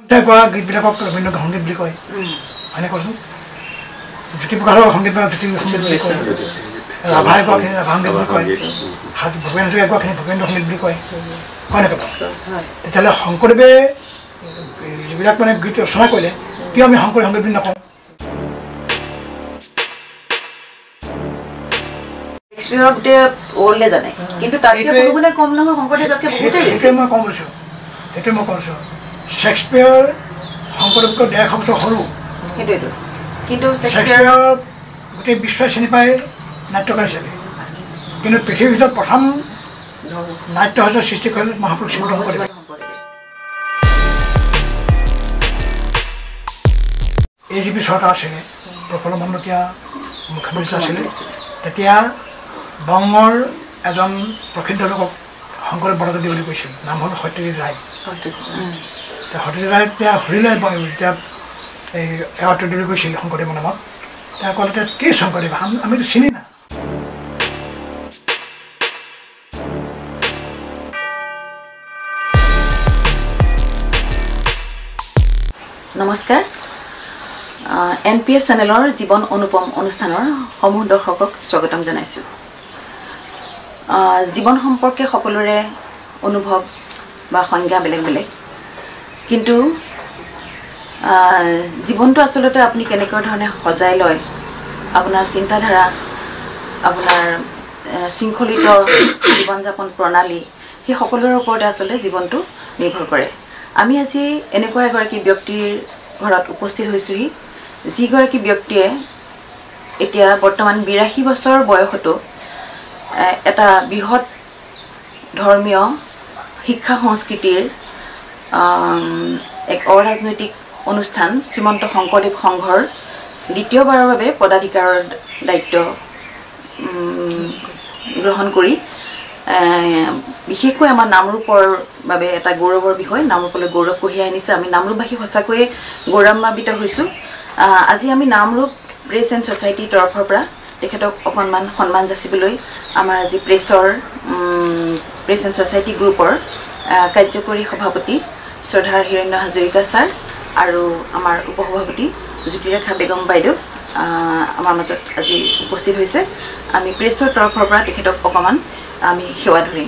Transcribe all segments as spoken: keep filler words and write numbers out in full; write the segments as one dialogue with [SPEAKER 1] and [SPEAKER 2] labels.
[SPEAKER 1] কোৱা গীতবিলাকক ৰবীন্দ্ৰ সংগীত বুলি কয় হয়নে কচোন জ্যোতিপ্ৰসাদৰ সংগীত বা জ্যোতি সংগীত বুলি কয় ৰাভাই কোৱাখিনি ৰাভা সংগীত বুলি কয় ভূপেন হাজৰিকাই কোৱাখিনি ভূপেন্দ্ৰ সংগীত বুলি কয় হয় নাই তেতিয়াহ'লে শংকৰদেৱে যিবিলাক মানে গীত ৰচনা কৰিলে কিয় আমি শংকৰী সংগীত বুলি নকওঁ সেইটোৱে মই কম লৈছোঁ সেইটোৱে মই কৈছোঁ শ্বেক্সপিয়াৰ শংকৰদেৱতকৈ ডেৰশ বছৰ সৰু
[SPEAKER 2] কিন্তু
[SPEAKER 1] শ্বেক্সপিয়াৰ গোটেই বিশ্বই চিনি পায় নাট্যকাৰ হিচাপে কিন্তু পৃথিৱীৰ ভিতৰত প্ৰথম নাট্য সঁজৰ সৃষ্টি কৰিলে মহাপুৰুষ শ্ৰীমন্ত শংকৰদেৱে এ জি পি চৰকাৰ আছিলে প্ৰফুল্ল মণ্ডলীয়া মুখ্যমন্ত্ৰী আছিলে তেতিয়া বংগৰ এজন প্ৰসিদ্ধ লোকক শংকৰদেৱ বৰদলৈ বুলি কৈছিল নাম হ'ল সত্যজিৎ ৰায় সত্যজিৎ ৰায় তেতিয়া হৰিলে যেতিয়া এই এৱাৰ্ডটো দিবলৈ গৈছিল শংকৰদেৱৰ নামত তেওঁ ক'লে এতিয়া কি শংকৰদেৱ আমিতো চিনি না
[SPEAKER 2] নমস্কাৰ এন পি এছ চেনেলৰ জীৱন অনুপম অনুষ্ঠানৰ সমূহ দৰ্শকক স্বাগতম জনাইছোঁ জীৱন সম্পৰ্কে সকলোৰে অনুভৱ বা সংজ্ঞা বেলেগ বেলেগ কিন্তু জীৱনটো আচলতে আপুনি কেনেকুৱা ধৰণে সজাই লয় আপোনাৰ চিন্তাধাৰা আপোনাৰ শৃংখলিত জীৱন যাপন প্ৰণালী সেই সকলোৰে ওপৰতে আচলতে জীৱনটো নিৰ্ভৰ কৰে আমি আজি এনেকুৱা এগৰাকী ব্যক্তিৰ ঘৰত উপস্থিত হৈছোহি যিগৰাকী ব্যক্তিয়ে এতিয়া বৰ্তমান বিৰাশী বছৰ বয়সতো এটা বৃহৎ ধৰ্মীয় শিক্ষা সংস্কৃতিৰ এক অৰাজনৈতিক অনুষ্ঠান শ্ৰীমন্ত শংকৰদেৱ সংঘৰ দ্বিতীয়বাৰৰ বাবে পদাধিকাৰৰ দায়িত্ব গ্ৰহণ কৰি বিশেষকৈ আমাৰ নামৰূপৰ বাবে এটা গৌৰৱৰ বিষয় নামৰূপলৈ গৌৰৱ কঢ়িয়াই আনিছে আমি নামৰূপবাসী সঁচাকৈয়ে গৌৰৱান্বিত হৈছোঁ আজি আমি নামৰূপ প্ৰেছ এণ্ড ছ'চাইটিৰ তৰফৰ পৰা তেখেতক অকণমান সন্মান যাচিবলৈ আমাৰ আজি প্ৰেছৰ প্ৰেছ এণ্ড ছ'চাইটি গ্ৰুপৰ কাৰ্যকৰী সভাপতি শ্ৰদ্ধাৰ হিৰণ্য হাজৰিকা ছাৰ আৰু আমাৰ উপসভাপতি জ্যোতিৰেখা বেগম বাইদেউ আমাৰ মাজত আজি উপস্থিত হৈছে আমি প্ৰেছৰ তৰফৰ পৰা তেখেতক অকণমান আমি সেৱা ধৰিম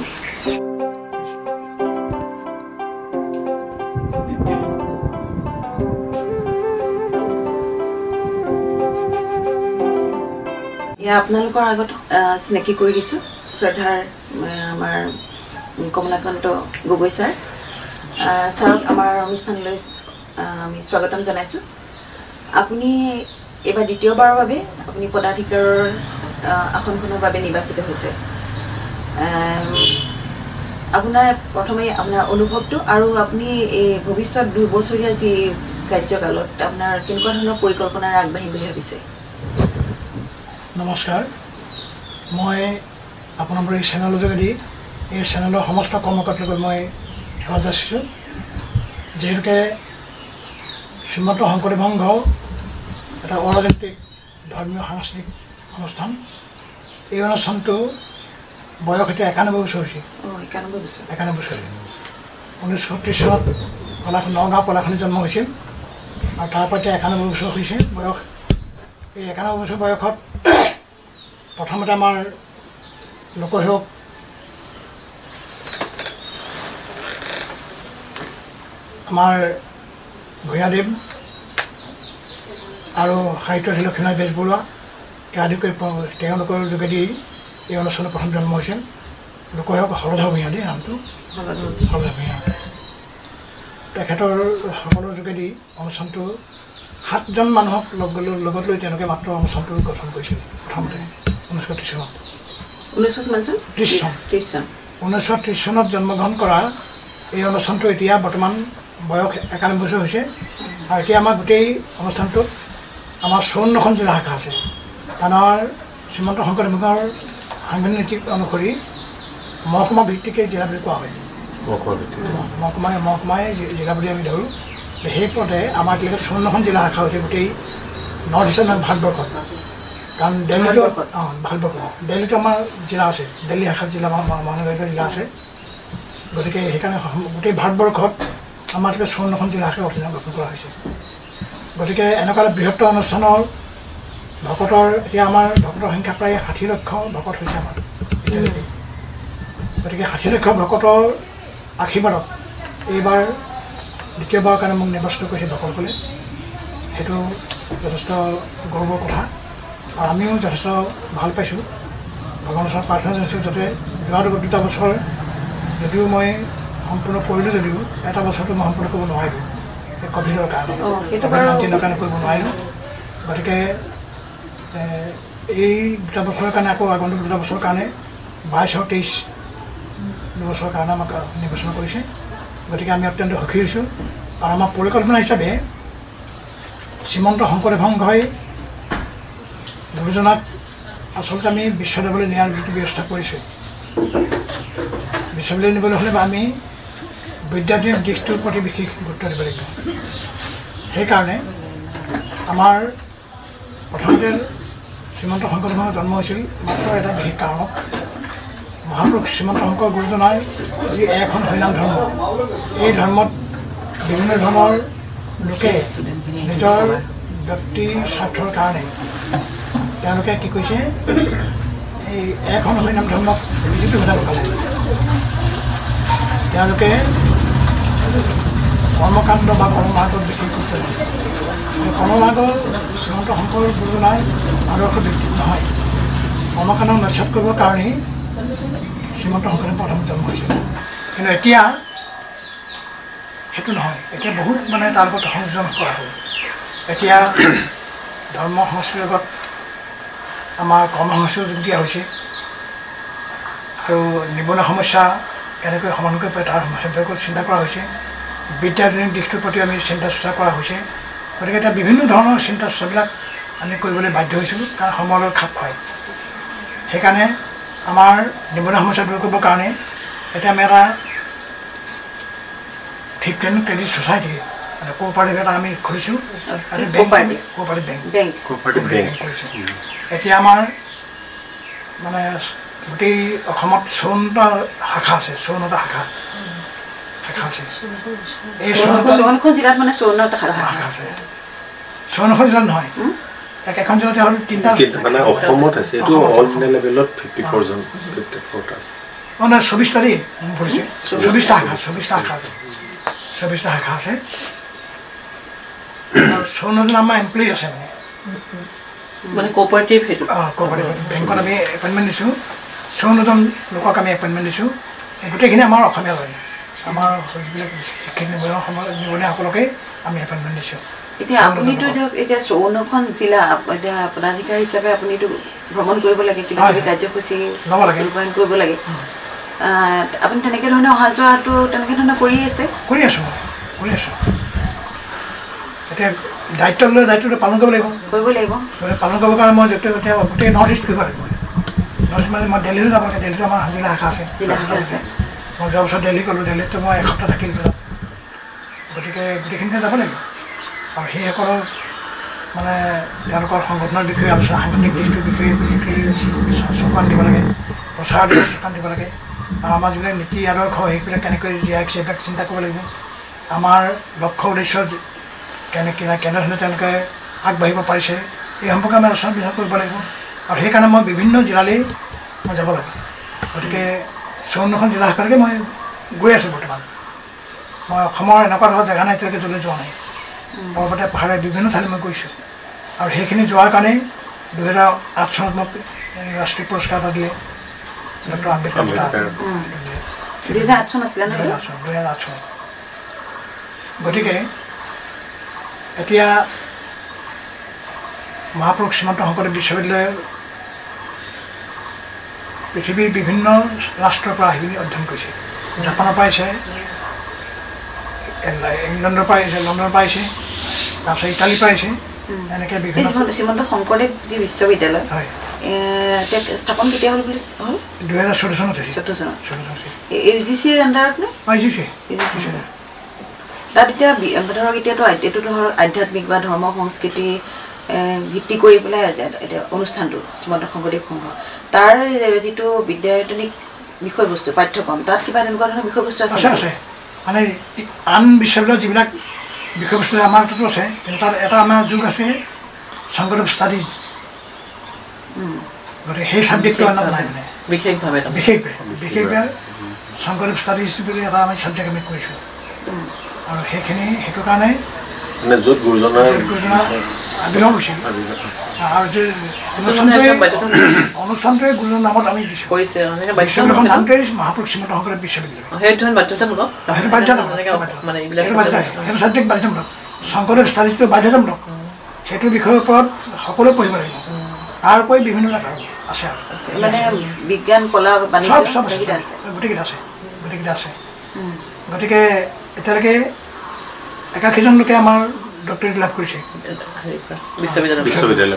[SPEAKER 2] এয়া আপোনালোকৰ আগত চিনাকি কৰি দিছোঁ শ্ৰদ্ধাৰ আমাৰ কমলাকান্ত গগৈ ছাৰ ছাৰক আমাৰ অনুষ্ঠানলৈ আমি স্বাগতম জনাইছোঁ আপুনি এইবাৰ দ্বিতীয়বাৰৰ বাবে আপুনি পদাধিকাৰৰ আসনখনৰ বাবে নিৰ্বাচিত হৈছে আপোনাৰ প্ৰথমে আপোনাৰ অনুভৱটো আৰু আপুনি এই ভৱিষ্যত দুবছৰীয়া যি কাৰ্যকালত আপোনাৰ কেনেকুৱা ধৰণৰ পৰিকল্পনাৰে আগবাঢ়িম বুলি ভাবিছে
[SPEAKER 1] নমস্কাৰ মই আপোনালোকৰ এই চেনেলৰ যোগেদি এই চেনেলৰ সমস্ত কৰ্মকৰ্তালৈ মই সেৱা যাচিছোঁ যিহেতুকে শ্ৰীমন্ত শংকৰদেৱ সংঘ এটা অৰাজনৈতিক ধৰ্মীয় সাংস্কৃতিক অনুষ্ঠান এই অনুষ্ঠানটো বয়স এতিয়া একানব্বৈ বছৰ হৈছে
[SPEAKER 2] একানব্বৈ বছৰ
[SPEAKER 1] একানব্বৈ বছৰ ঊনৈছশ ত্ৰিছ চনত পলাশ নগাঁও পলাশনি জন্ম হৈছিল আৰু তাৰপৰা এতিয়া একানব্বৈ বছৰ হৈছে বয়স এই একানব্বৈ বছৰ বয়সত প্ৰথমতে আমাৰ লোকসেৱক আমাৰ ভূঞাদেৱ আৰু সাহিত্য লক্ষ্মীনাথ বেজবৰুৱাকে আদি কৰি তেওঁলোকৰ যোগেদি এই অনুষ্ঠানত প্ৰথম জন্ম হৈছিল লোকসেৱক হৰধৰ ভূঞা দেই নামটো হৰধৰ ভূঞা তেখেতৰ সকলৰ যোগেদি অনুষ্ঠানটো সাতজন মানুহক লগ লগত লৈ তেওঁলোকে মাত্ৰ অনুষ্ঠানটো গঠন কৰিছিল প্ৰথমতে ঊনৈছশ ত্ৰিছ চনত ত্ৰিছ চন ঊনৈছশ ত্ৰিছ চনত জন্মগ্ৰহণ কৰা এই অনুষ্ঠানটো এতিয়া বৰ্তমান বয়স একানব্বৈ বছৰ হৈছে আৰু এতিয়া আমাৰ গোটেই অনুষ্ঠানটোত আমাৰ চৌৱন্নখন জিলা শাখা আছে আমাৰ শ্ৰীমন্ত শংকৰদেৱৰ সাংবিধানিক নীতি অনুসৰি মহকুমা ভিত্তিকে জিলা বুলি কোৱা হয় মহকুমাই মহকুমাই জিলা বুলি আমি ধৰোঁ সেই পথে আমাৰ এতিয়ালৈকে চৌৱন্নখন জিলা শাখা হৈছে গোটেই নৰ্থ ইষ্টৰ ভাৰতবৰ্ষত কাৰণ দিল্লীতো অঁ ভাৰতবৰ্ষ দিল্লীতো আমাৰ জিলা আছে দিল্লী শাখাত জিলা মহানগৰীত জিলা আছে গতিকে সেইকাৰণে গোটেই ভাৰতবৰ্ষত আমাৰ চৌৱন্নখন জিলাকে অধীনত গঠন কৰা হৈছে গতিকে এনেকুৱা বৃহত্তৰ অনুষ্ঠানৰ ভকতৰ এতিয়া আমাৰ ভকতৰ সংখ্যা প্ৰায় ষাঠি লক্ষ ভকত হৈছে আমাৰ গতিকে ষাঠি লক্ষ ভকতৰ আশীৰ্বাদত এইবাৰ দ্বিতীয়বাৰৰ কাৰণে মোক নিৰ্বাচিত কৰিছে ভকতসকলে সেইটো যথেষ্ট গৌৰৱৰ কথা আৰু আমিও যথেষ্ট ভাল পাইছোঁ ভগৱানৰ ওচৰত প্ৰাৰ্থনা জনাইছোঁ যাতে যোৱা দুটা বছৰ যদিও মই সম্পূৰ্ণ কৰিলোঁ যদিও এটা বছৰটো মই সম্পূৰ্ণ কৰিব নোৱাৰিলোঁ এই কভিডৰ কাৰণে কভিড নাইণ্টিনৰ কাৰণে কৰিব নোৱাৰিলোঁ গতিকে এই দুটা বছৰৰ কাৰণে আকৌ আগন্তুক দুটা বছৰৰ কাৰণে বাইছ আৰু তেইছ দুবছৰৰ কাৰণে আমাক নিৰ্বাচন কৰিছে গতিকে আমি অত্যন্ত সুখী হৈছোঁ আৰু আমাৰ পৰিকল্পনা হিচাপে শ্ৰীমন্ত শংকৰদেৱ সংঘই গুৰুজনাক আচলতে আমি বিশ্ববিদ্যালয়লৈ নিয়াৰ যিটো ব্যৱস্থা কৰিছোঁ বিশ্ববিদ্যালয় নিবলৈ হ'লে বা আমি বিদ্যাৰ্থীৰ দিশটোৰ প্ৰতি বিশেষ গুৰুত্ব দিব লাগিব সেইকাৰণে আমাৰ প্ৰথমতে শ্ৰীমন্ত শংকৰদেৱৰ জন্ম হৈছিল মাত্ৰ এটা বিশেষ কাৰণত মহাপুৰুষ শ্ৰীমন্ত শংকৰ গুৰুজনাৰ যি এখন হৰিনাম ধৰ্ম এই ধৰ্মত বিভিন্ন ধৰণৰ লোকে নিজৰ ব্যক্তি স্বাৰ্থৰ কাৰণে তেওঁলোকে কি কৈছে এই এখন হৰিনাম ধৰ্মক বিজুতি ঘটাব পালে তেওঁলোকে কৰ্মকাণ্ড বা কৰ্মমাৰ্গত বিশেষ গুৰুত্ব দিয়ে কৰ্মমাৰ্গৰ শ্ৰীমন্ত শংকৰ গুৰুজনাৰ আদৰ্শ ভিত্তিত নহয় কৰ্মকাণ্ডক নস্যাৎ কৰিবৰ কাৰণেই শ্ৰীমন্ত শংকৰদেৱ প্ৰথম জন্ম হৈছিল কিন্তু এতিয়া সেইটো নহয় এতিয়া বহুত মানে তাৰ লগত সংযোজন কৰা হ'ল এতিয়া ধৰ্ম সংস্কৃতিৰ লগত আমাৰ কৰ্ম সংস্কৃতিও যোগ দিয়া হৈছে আৰু নিবনুৱা সমস্যা কেনেকৈ সমাধান কৰিব পাৰি তাৰ সম্পৰ্কে চিন্তা কৰা হৈছে বিদ্যাৰ্থীৰ দিশটোৰ প্ৰতি আমি চিন্তা চৰ্চা কৰা হৈছে গতিকে এতিয়া বিভিন্ন ধৰণৰ চিন্তা চৰ্চাবিলাক আমি কৰিবলৈ বাধ্য হৈছিলোঁ কাৰণ সময়ৰ লগত খাপ খুৱাই সেইকাৰণে আমাৰ নিবনুৱা সমস্যা দূৰ কৰিবৰ কাৰণে এতিয়া আমি এটা ফিফটি ক্ৰেডিট ছ'চাইটি এটা কোঅপাৰেটিভ এটা আমি খুলিছোঁ কোঅপাৰেটিভ বেংক কৰিছোঁ এতিয়া আমাৰ মানে গোটেই অসমত চৌৱন্নটা শাখা আছে চৌৱন্নটা শাখা শাখা আছে এই
[SPEAKER 2] চৌৱন্নখন জিলাত মানে চৌৱন্নটা শাখা
[SPEAKER 1] আছে চৌৱন্নখন জিলাত নহয় এখন জিলাতে হ'ল তিনিটা
[SPEAKER 3] মানে অসমত আছে এইটো অল ইণ্ডিয়া লেভেলত ফিফটি ফ'ৰ জন ফিফটি ফ'ৰটা আছে
[SPEAKER 1] অঁ নাই চৌবিছটা দেই পৰিছে চৌবিছটা শাখা চৌবিছটা শাখা আছে চৌবিছটা শাখা আছে চৌৱন্নজন আমাৰ এমপ্লয়ী আছে মানে
[SPEAKER 2] মানে কোঅপাৰেটিভ সেইটো
[SPEAKER 1] অঁ কোঅপাৰেটিভ বেংকত আমি এপইণ্টমেণ্ট দিছোঁ চৌৱন্নজন লোকক আমি এপইণ্টমেণ্ট দিছোঁ গোটেইখিনি আমাৰ অসমীয়া লয় আমাৰ যিবিলাক শিক্ষিত নিবনুৱা সময় নিবনুৱাসকলকে আমি এপইণ্টমেণ্ট দিছোঁ
[SPEAKER 2] এতিয়া আপুনিতো এতিয়া চৌৱন্নখন জিলা এতিয়া পদাধিকাৰী হিচাপে আপুনিতো ভ্ৰমণ কৰিব লাগে কিবা কিবি কাৰ্যসূচী ৰূপায়ণ কৰিব লাগে আপুনি তেনেকৈ ধৰণে অহা যোৱাটো তেনেকৈ ধৰণে কৰি আছে
[SPEAKER 1] কৰি আছোঁ কৰি আছোঁ এতিয়া দায়িত্ব লৈ দায়িত্বটো পালন কৰিব লাগিব
[SPEAKER 2] কৰিব লাগিব
[SPEAKER 1] পালন কৰিবৰ কাৰণে মই যেতিয়া এতিয়া গোটেই নৰ্থ ইষ্ট কৰিব লাগিব নৰ্থ ইষ্ট মানে মই দিল্লীলৈ যাব লাগে দিল্লীতো আমাৰ জিলা শাখা আছে
[SPEAKER 2] জিলা শাখা আছে
[SPEAKER 1] মই যোৱা বছৰ দিল্লী গ'লোঁ দিল্লীততো মই এসপ্তাহ থাকিলোঁ গতিকে গোটেইখিনিতে যাব লাগিব আৰু সেইসকলৰ মানে তেওঁলোকৰ সংগঠনৰ বিষয়ে আলোচনা সাংগঠনিক দিশটোৰ বিষয়ে বিশেষকৈ চকু দিব লাগে প্ৰচাৰ দিব চকু দিব লাগে আৰু আমাৰ যিবিলাক নীতি আদৰ্শ সেইবিলাক কেনেকৈ জীয়াই ৰাখিছে সেইবিলাক চিন্তা কৰিব লাগিব আমাৰ লক্ষ্য উদ্দেশ্য কেনেকৈ কেনেধৰণে তেওঁলোকে আগবাঢ়িব পাৰিছে এই সম্পৰ্কে আমি আলোচনা বিলোচনা কৰিব লাগিব আৰু সেইকাৰণে মই বিভিন্ন জিলালৈ মই যাব লাগে গতিকে চৌৱন্নখন জিলা শাখালৈকে মই গৈ আছোঁ বৰ্তমান মই অসমৰ এনেকুৱা ধৰণৰ জেগা নাই এতিয়ালৈকে য'লৈ যোৱা নাই পৰ্বতে পাহাৰে বিভিন্ন ঠাইলৈ মই গৈছোঁ আৰু সেইখিনি যোৱাৰ কাৰণেই দুহেজাৰ আঠ চনত মোক ৰাষ্ট্ৰীয় পুৰস্কাৰ এটা দিলে ডক্টৰ আম্বেদকাৰ
[SPEAKER 2] দুহেজাৰ আঠ চন আছিলে
[SPEAKER 1] দুহেজাৰ আঠ চন গতিকে এতিয়া মহাপুৰুষ শ্ৰীমন্ত শংকৰদেৱ বিশ্ববিদ্যালয়ে পৃথিৱীৰ বিভিন্ন ৰাষ্ট্ৰৰ পৰা আহি অধ্যয়ন কৰিছে জাপানৰ পৰা আহিছে ইংলেণ্ডৰ পৰা আহিছে লণ্ডনৰ পৰা আহিছে তাৰপিছত ইটালীৰ পৰা আহিছে এনেকৈ বিভিন্ন
[SPEAKER 2] শ্ৰীমন্ত শংকৰদেৱ যি বিশ্ববিদ্যালয়
[SPEAKER 1] হয়
[SPEAKER 2] স্থাপন কেতিয়া হ'ল বুলি হ'ল
[SPEAKER 1] দুহেজাৰ চৈধ্য চনত হৈছে
[SPEAKER 2] চৈধ্য চনত
[SPEAKER 1] চৈধ্য চনত
[SPEAKER 2] ইউ জি চিৰ আণ্ডাৰত নে
[SPEAKER 1] ইউ জি চি
[SPEAKER 2] তাত এতিয়া ধৰক এতিয়াতো এইটো ধৰক আধ্যাত্মিক বা ধৰ্ম সংস্কৃতি ভিত্তি কৰি পেলাই এতিয়া অনুষ্ঠানটো শ্ৰীমন্ত শংকৰদেৱ সংঘ তাৰ যিটো বিদ্যায়তনিক বিষয়বস্তু পাঠ্যক্ৰম তাত কিবা তেনেকুৱা ধৰণৰ বিষয়বস্তু আছে
[SPEAKER 1] আছে মানে আন বিশ্ববিদ্যালয়ত যিবিলাক বিষয়বস্তু আমাৰ তাতো আছে কিন্তু তাত এটা আমাৰ যুগ আছে শংকৰদেৱ ষ্টাডিজ গতিকে সেই ছাবজেক্টটো আমাৰ নাই মানে
[SPEAKER 4] বিশেষভাৱে
[SPEAKER 1] বিশেষভাৱে বিশেষভাৱে শংকৰদেৱ ষ্টাডিজ বুলি এটা আমি ছাবজেক্ট আমি কৰিছোঁ আৰু সেইখিনি সেইটো কাৰণে
[SPEAKER 3] মানে য'ত গুৰুজনাৰ
[SPEAKER 1] গুৰুজনাৰ আবিৰ্ভাৱ হৈছিল আৰু যে অনুষ্ঠানটোৱে অনুষ্ঠানটোৱে গুৰুজনাৰ নামত আমি দিছোঁ
[SPEAKER 4] কৰিছে
[SPEAKER 1] বিশ্ববিদ্যালয়ৰ নামটোৱেই মহাপুৰুষ শ্ৰীমন্ত শংকৰদেৱ বিশ্ববিদ্যালয়
[SPEAKER 4] সেইটো বাধ্যতামূলক
[SPEAKER 1] সেইটো বাধ্যতামূলক
[SPEAKER 4] মানে এইবিলাক
[SPEAKER 1] সেইটো বাধ্যতামূলক সেইটো ছাবজেক্ট বাধ্যতামূলক শংকৰদেৱ ষ্টাডিজটো বাধ্যতামূলক সেইটো বিষয়ৰ ওপৰত সকলোৱে পঢ়িব লাগিব তাৰ উপৰি বিভিন্ন আছে
[SPEAKER 2] মানে বিজ্ঞান কলা বাণিজ্য
[SPEAKER 1] চব চব আছে
[SPEAKER 2] গোটেইকেইটা আছে
[SPEAKER 1] গোটেইকেইটা আছে গোটেইকেইটা আছে গতিকে এতিয়ালৈকে একাশীজন লোকে আমাৰ ডক্টৰেট লাভ কৰিছে
[SPEAKER 4] বিশ্ববিদ্যালয়
[SPEAKER 3] বিশ্ববিদ্যালয়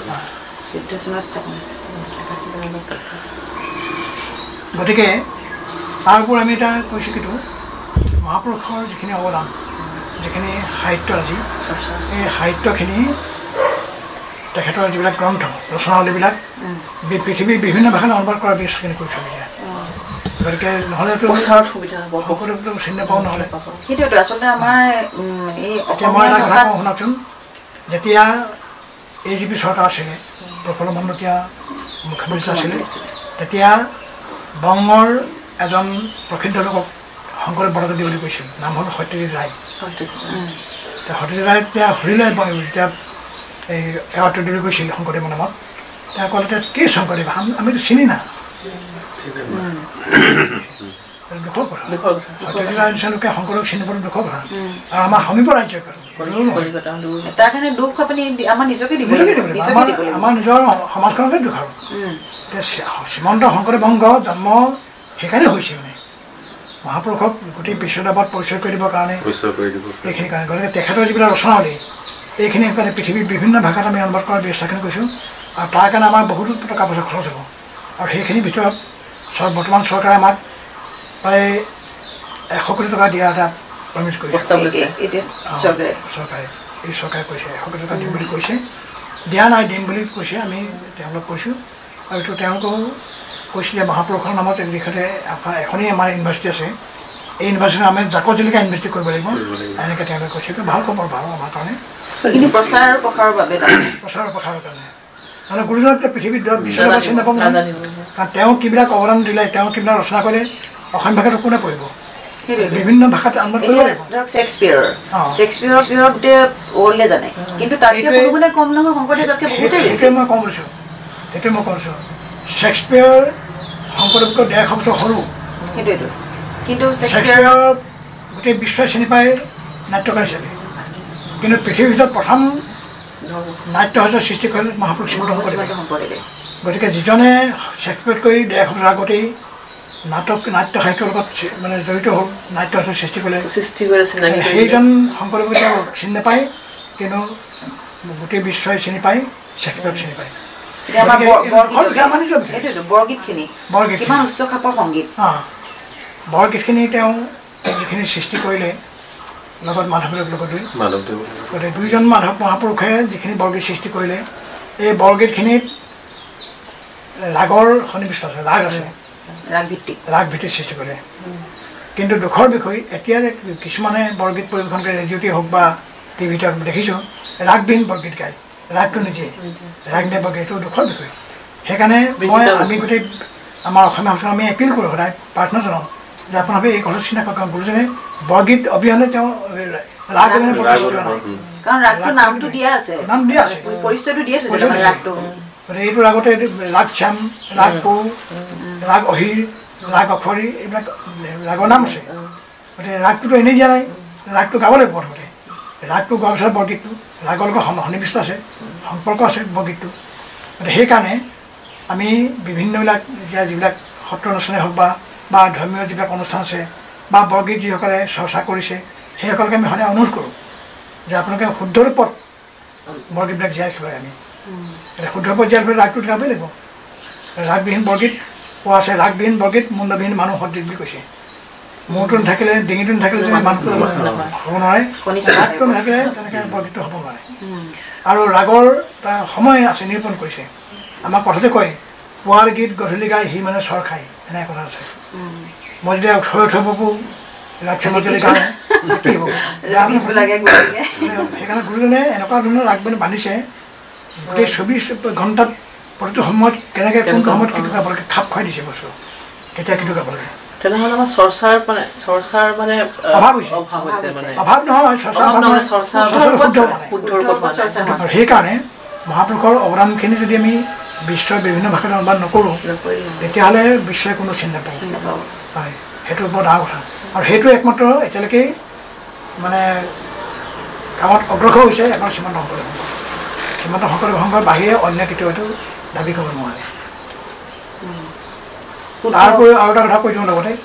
[SPEAKER 1] গতিকে তাৰ ওপৰত আমি এটা কৈছোঁ কিন্তু মহাপুৰুষৰ যিখিনি অৱদান যিখিনি সাহিত্যৰাজি এই সাহিত্যখিনি তেখেতৰ যিবিলাক গ্ৰন্থ ৰচনাৱলীবিলাক পৃথিৱীৰ বিভিন্ন ভাষাত অনুবাদ কৰাৰ ব্যৱস্থাখিনি কৰি চলি যায় গতিকে নহ'লেতো সকলোতো চিনি নাপাওঁ নহ'লে
[SPEAKER 2] সেইটোৱেতো আচলতে আমাৰ এই
[SPEAKER 1] এতিয়া মই এটা কথা কওঁ শুনাচোন যেতিয়া এ জি পি চৰকাৰ আছিলে প্ৰফুল্ল মহন্তীয়া মুখ্যমন্ত্ৰী আছিলে তেতিয়া বংগৰ এজন প্ৰসিদ্ধ লোকক শংকৰদেৱ বৰদলৈ বুলি কৈছিল নাম হ'ল সত্যজিৎ ৰায় সত্যজিৎ ৰায় তেতিয়া হৰিলাই যেতিয়া এই এৱাৰ্ডটো দিবলৈ গৈছিল শংকৰদেৱৰ নামত তেওঁ ক'লে যে কি শংকৰদেৱ আমিতো চিনি না দুখৰ কথা সত্যজিৎ ৰায় নিচিনা লোকে শংকৰদেৱক চিনি পোৱাটো দুখৰ কথা আৰু আমাৰ সমীপৰ ৰাজ্যৰ
[SPEAKER 2] তাৰ কাৰণে দুখ আপুনি আমাৰ নিজকে দিব
[SPEAKER 1] আমাৰ নিজৰ সমাজখনতে দুখ আৰু শ্ৰীমন্ত শংকৰদেৱ বংগ জন্ম সেইকাৰণে হৈছে মানে মহাপুৰুষক গোটেই বিশ্বদেৱত পৰিচয় কৰি দিবৰ কাৰণে এইখিনি কাৰণে গতিকে তেখেতৰ যিবিলাক ৰচনাৱলী এইখিনি কাৰণে পৃথিৱীৰ বিভিন্ন ভাষাত আমি অনুবাদ কৰাৰ ব্যৱস্থাখিনি কৰিছোঁ আৰু তাৰ কাৰণে আমাৰ বহুতো টকা পইচা খৰচ হ'ব আৰু সেইখিনিৰ ভিতৰত বৰ্তমান চৰকাৰে আমাক প্ৰায় এশ কোটি টকা দিয়া এটা প্ৰমিছ কৰিছে চৰকাৰে এই চৰকাৰে কৈছে এশ কোটি টকা দিম বুলি কৈছে দিয়া নাই দিম বুলি কৈছে আমি তেওঁলোকক কৈছোঁ আৰু এইটো তেওঁলোকেও কৈছিলে মহাপুৰুষৰ নামত এই বিষয়তে এখনেই আমাৰ ইউনিভাৰ্চিটি আছে এই ইউনিভাৰ্চিটিত আমি জাকত জিলিকা ইনভেষ্টি কৰিব লাগিব এনেকৈ তেওঁলোকে কৈছে এইটো ভাল খবৰ বাৰু আমাৰ কাৰণে
[SPEAKER 2] কিন্তু প্ৰচাৰ আৰু প্ৰসাৰৰ বাবে
[SPEAKER 1] প্ৰচাৰৰ প্ৰসাৰৰ কাৰণে মানে গুৰুজনক পৃথিৱীত বিশ্বদেৱত চিনি নাপাব কাৰণ তেওঁ কিবিলাক অৱদান দিলে তেওঁ কিবিলাক ৰচনা কৰিলে অসমীয়া ভাষাটো কোনে পঢ়িব বিভিন্ন ভাষাত অনুবাদ কৰিব লাগিব
[SPEAKER 2] ধৰক শেক্সপিয়াৰৰ শেক্সপিয়াৰৰ বিষয়ে গোটেই ৱৰ্ল্ডে জানে কিন্তু তাতকৈ কোনো গুণে কম নহয় শংকৰদেৱতকৈ বহুতেই বেছি
[SPEAKER 1] সেইটোৱে মই কম কৰিছোঁ সেইটোৱে মই কৈছোঁ শেক্সপিয়াৰ শংকৰদেৱতকৈ ডেৰশ বছৰ সৰু
[SPEAKER 2] সেইটোৱেতো কিন্তু
[SPEAKER 1] শেক্সপিয়াৰৰ গোটেই বিশ্বই চিনি পায় নাট্যকাৰ হিচাপে কিন্তু পৃথিৱীৰ ভিতৰত প্ৰথম নাট্য সঁজৰ সৃষ্টি কৰিলে মহাপুৰুষ শ্ৰীমন্ত শংকৰদেৱে গতিকে যিজনে শেক্সপিয়াৰতকৈ ডেৰশ বছৰ আগতেই নাটক নাট্য সাহিত্যৰ লগত মানে জড়িত হ'ল নাট্য সঁজৰ সৃষ্টি কৰিলে
[SPEAKER 4] সৃষ্টি কৰে
[SPEAKER 1] সেইজন শংকৰদেৱক তেওঁ চিনি নাপায় কিন্তু গোটেই বিশ্বই চিনি পায় শেক্সপিয়াৰক চিনি পায়
[SPEAKER 2] বৰগীতখিনি কিমান উচ্চ খাপৰ সংগীত
[SPEAKER 1] অঁ বৰগীতখিনি তেওঁ যিখিনি সৃষ্টি কৰিলে লগত মাধৱদেৱৰ লগত দুই
[SPEAKER 3] মাধৱদেৱ
[SPEAKER 1] গতিকে দুইজন মাধৱ মহাপুৰুষে যিখিনি বৰগীত সৃষ্টি কৰিলে এই বৰগীতখিনিত ৰাগৰ সন্নিৱিষ্ট আছে ৰাগ আছে
[SPEAKER 2] ৰাগভিত্তিক
[SPEAKER 1] ৰাগ ভিত্তিক সৃষ্টি কৰে কিন্তু দুখৰ বিষয় এতিয়া যে কিছুমানে বৰগীত পৰিৱেশন কৰি ৰেডিঅ'তে হওক বা টিভিতে হওক দেখিছোঁ ৰাগবিহীন বৰগীত গায় ৰাগটো নিজে ৰাগ দিয়ে বৰগীত এইটো দুখৰ বিষয় সেইকাৰণে মই আমি গোটেই আমাৰ অসমীয়া সমাজত আমি এপিল কৰোঁ সদায় প্ৰাৰ্থনা জনাওঁ যে আপোনালোকে এই কথা চিন্তা কৰক গুৰুজনে বৰগীত অবিহনে তেওঁ ৰাগ অবিহনে
[SPEAKER 2] কাৰণ ৰাগটো নামটো দিয়া আছে
[SPEAKER 1] নাম দিয়া আছে
[SPEAKER 2] পৰিচয়টো দিয়ে থৈছে ৰাগটো
[SPEAKER 1] গতিকে এইটো ৰাগতে ৰাগ শ্যাম ৰাগ পৌ ৰাগ অহিৰ ৰাগ অখৰি এইবিলাক ৰাগৰ নাম আছে গতিকে ৰাগটোতো এনেই দিয়া নাই ৰাগটো গাব লাগিব প্ৰথমতে ৰাগটো গোৱাৰ পিছত বৰগীতটো ৰাগৰ লগত সন্নিৱিষ্ট আছে সম্পৰ্ক আছে বৰগীতটো গতিকে সেইকাৰণে আমি বিভিন্নবিলাক এতিয়া যিবিলাক সত্ৰ অনুষ্ঠানেই হওক বা বা ধৰ্মীয় যিবিলাক অনুষ্ঠান আছে বা বৰগীত যিসকলে চৰ্চা কৰিছে সেইসকলকে আমি সদায় অনুৰোধ কৰোঁ যে আপোনালোকে শুদ্ধ ৰূপত বৰগীতবিলাক জীয়াই ৰাখিব আমি এতিয়া শুদ্ধ ৰূপত জীয়াই ৰাখিবলৈ ৰাগটো গাবই লাগিব ৰাগবিহীন বৰগীত কোৱা আছে ৰাগবিহীন বৰগীত মুণ্ডবিহীন মানুহ সদৃশ বুলি কৈছে মূৰটো নাথাকিলে ডিঙিটো নাথাকিলে যদি মানুহটো হ'ব নোৱাৰে ৰাগটো নাথাকিলে তেনেকৈ বৰগীতটো হ'ব নোৱাৰে আৰু ৰাগৰ এটা সময় আছে নিৰূপণ কৰিছে আমাক কথাতে কয় পুৱাৰ গীত গধূলি গাই সি মানে চৰ খায় এনেকৈ কথা আছে মই যেতিয়া থৈ থৈ বাবু ৰাগ চামত যদি গাওঁ কি হ'ব সেইকাৰণে গুৰুজনে এনেকুৱা ধৰণৰ ৰাগ মানে বান্ধিছে গোটেই চৌবিছ ঘণ্টাত প্ৰতিটো সময়ত কেনেকৈ কোনটো সময়ত কিটো গাব লাগে খাপ খুৱাই দিছে বস্তু কেতিয়া কিটো গাব লাগে
[SPEAKER 4] তেনেহ'লে আমাৰ চৰ্চাৰ মানে চৰ্চাৰ মানে
[SPEAKER 1] অভাৱ হৈছে
[SPEAKER 4] অভাৱ হৈছে মানে
[SPEAKER 1] অভাৱ নহয় সেইকাৰণে মহাপুৰুষৰ অৱদানখিনি যদি আমি বিশ্বৰ বিভিন্ন ভাষাত অনুবাদ নকৰোঁ তেতিয়াহ'লে বিশ্বই কোনো চিনি নাপায় হয় সেইটো বৰ ডাঙৰ কথা আৰু সেইটো একমাত্ৰ এতিয়ালৈকে মানে কামত অগ্ৰসৰ হৈছে এখন শ্ৰীমন্ত শংকৰদেৱ শ্ৰীমন্ত শংকৰদেৱ সংঘৰ বাহিৰে অন্য কেতিয়াও এইটো দাবী কৰিব নোৱাৰে তাৰ উপৰিও আৰু এটা কথা কৈ দিওঁ লগতে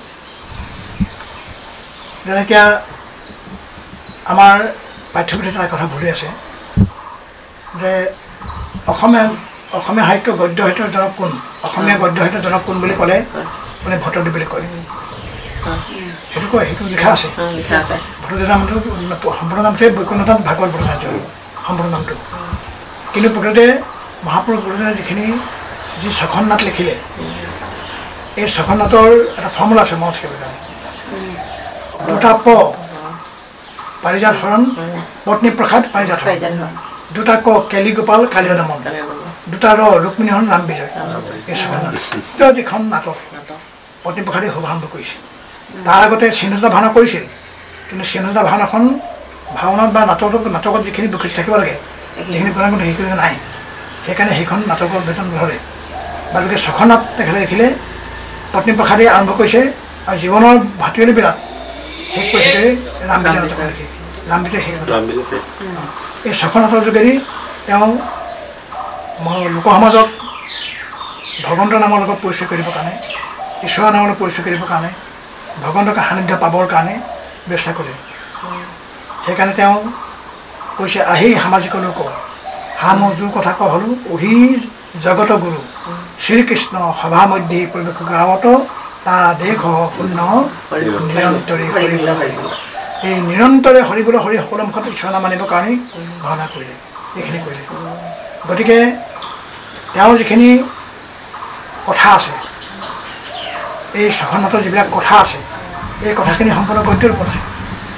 [SPEAKER 1] যেনে এতিয়া আমাৰ পাঠ্যপুথিত এটা কথা ভুলি আছে যে অসমীয়া অসমীয়া সাহিত্য গদ্য সাহিত্যৰ জনক কোন অসমীয়া গদ্য সাহিত্যৰ জনক কোন বুলি ক'লে মানে ভট্টদেৱ বুলি কয় সেইটো কয় সেইটো লিখা আছে ভট্টদেৱৰ নামটো সম্পূৰ্ণ নামটোৱে বৈকুণ্ঠনাথ ভাগৱত ভট্টাচাৰ্য সম্পূৰ্ণ নামটো কিন্তু প্ৰকৃততে মহাপুৰুষ গুৰুজনে যিখিনি যি ছখন নাট লিখিলে এই ছখন নাটৰ এটা ফৰ্মুলা আছে মনত থাকিব কাৰণে দুটা প পাৰিজাত হৰণ পত্নী প্ৰসাদ পাৰিজাত হৰণ দুটা ক কেলি গোপাল কালিয়া দমন দুটা ৰ ৰুক্মিণী হৰণ ৰাম বিজয় এই ছখন নাট যিখন নাটক পত্নী প্ৰসাদে শুভাৰম্ভ কৰিছিল তাৰ আগতে চিহ্নতা ভাওনা কৰিছিল কিন্তু চিহ্নতা ভাওনাখন ভাওনাত বা নাটক নাটকত যিখিনি বৈশিষ্ট্য থাকিব লাগে যিখিনি গুণাগুণ সেইখিনি নাই সেইকাৰণে সেইখন নাটকৰ বেতন নধৰে বা গতিকে ছখন নাট তেখেতে লিখিলে পত্নী প্ৰসাদে আৰম্ভ কৰিছে আৰু জীৱনৰ ভাতৃয়লি বিলাক শেষ কৰিছে ৰাম বিজয় নাটক লিখি ৰাম বিজয় শেষ এই ছখন নাটৰ যোগেদি তেওঁ লোকসমাজত ভগৱন্তৰ নামৰ লগত পৰিচয় কৰিবৰ কাৰণে ঈশ্বৰৰ নামৰ লগত পৰিচয় কৰিবৰ কাৰণে ভগৱন্তক সান্নিধ্য পাবৰ কাৰণে ব্যৱস্থা কৰে সেইকাৰণে তেওঁ কৈছে আহি সামাজিক লোক হা মই যোৰ কথা কোৱা হ'লো অহি জগত গুৰু শ্ৰীকৃষ্ণ সভা মধ্যে পৰিৱেশ গাঁৱত তা দেশ শূন্য নিৰন্তৰে এই নিৰন্তৰে হৰিবলৈ হৰি সকলো মুখত ঈশ্বৰ নাম মানিবৰ কাৰণেই ভাওনা কৰিলে এইখিনি কৰিলে গতিকে তেওঁৰ যিখিনি কথা আছে এই ছখন নাটৰ যিবিলাক কথা আছে এই কথাখিনি সম্পূৰ্ণ গদ্যৰ ওপৰত আছে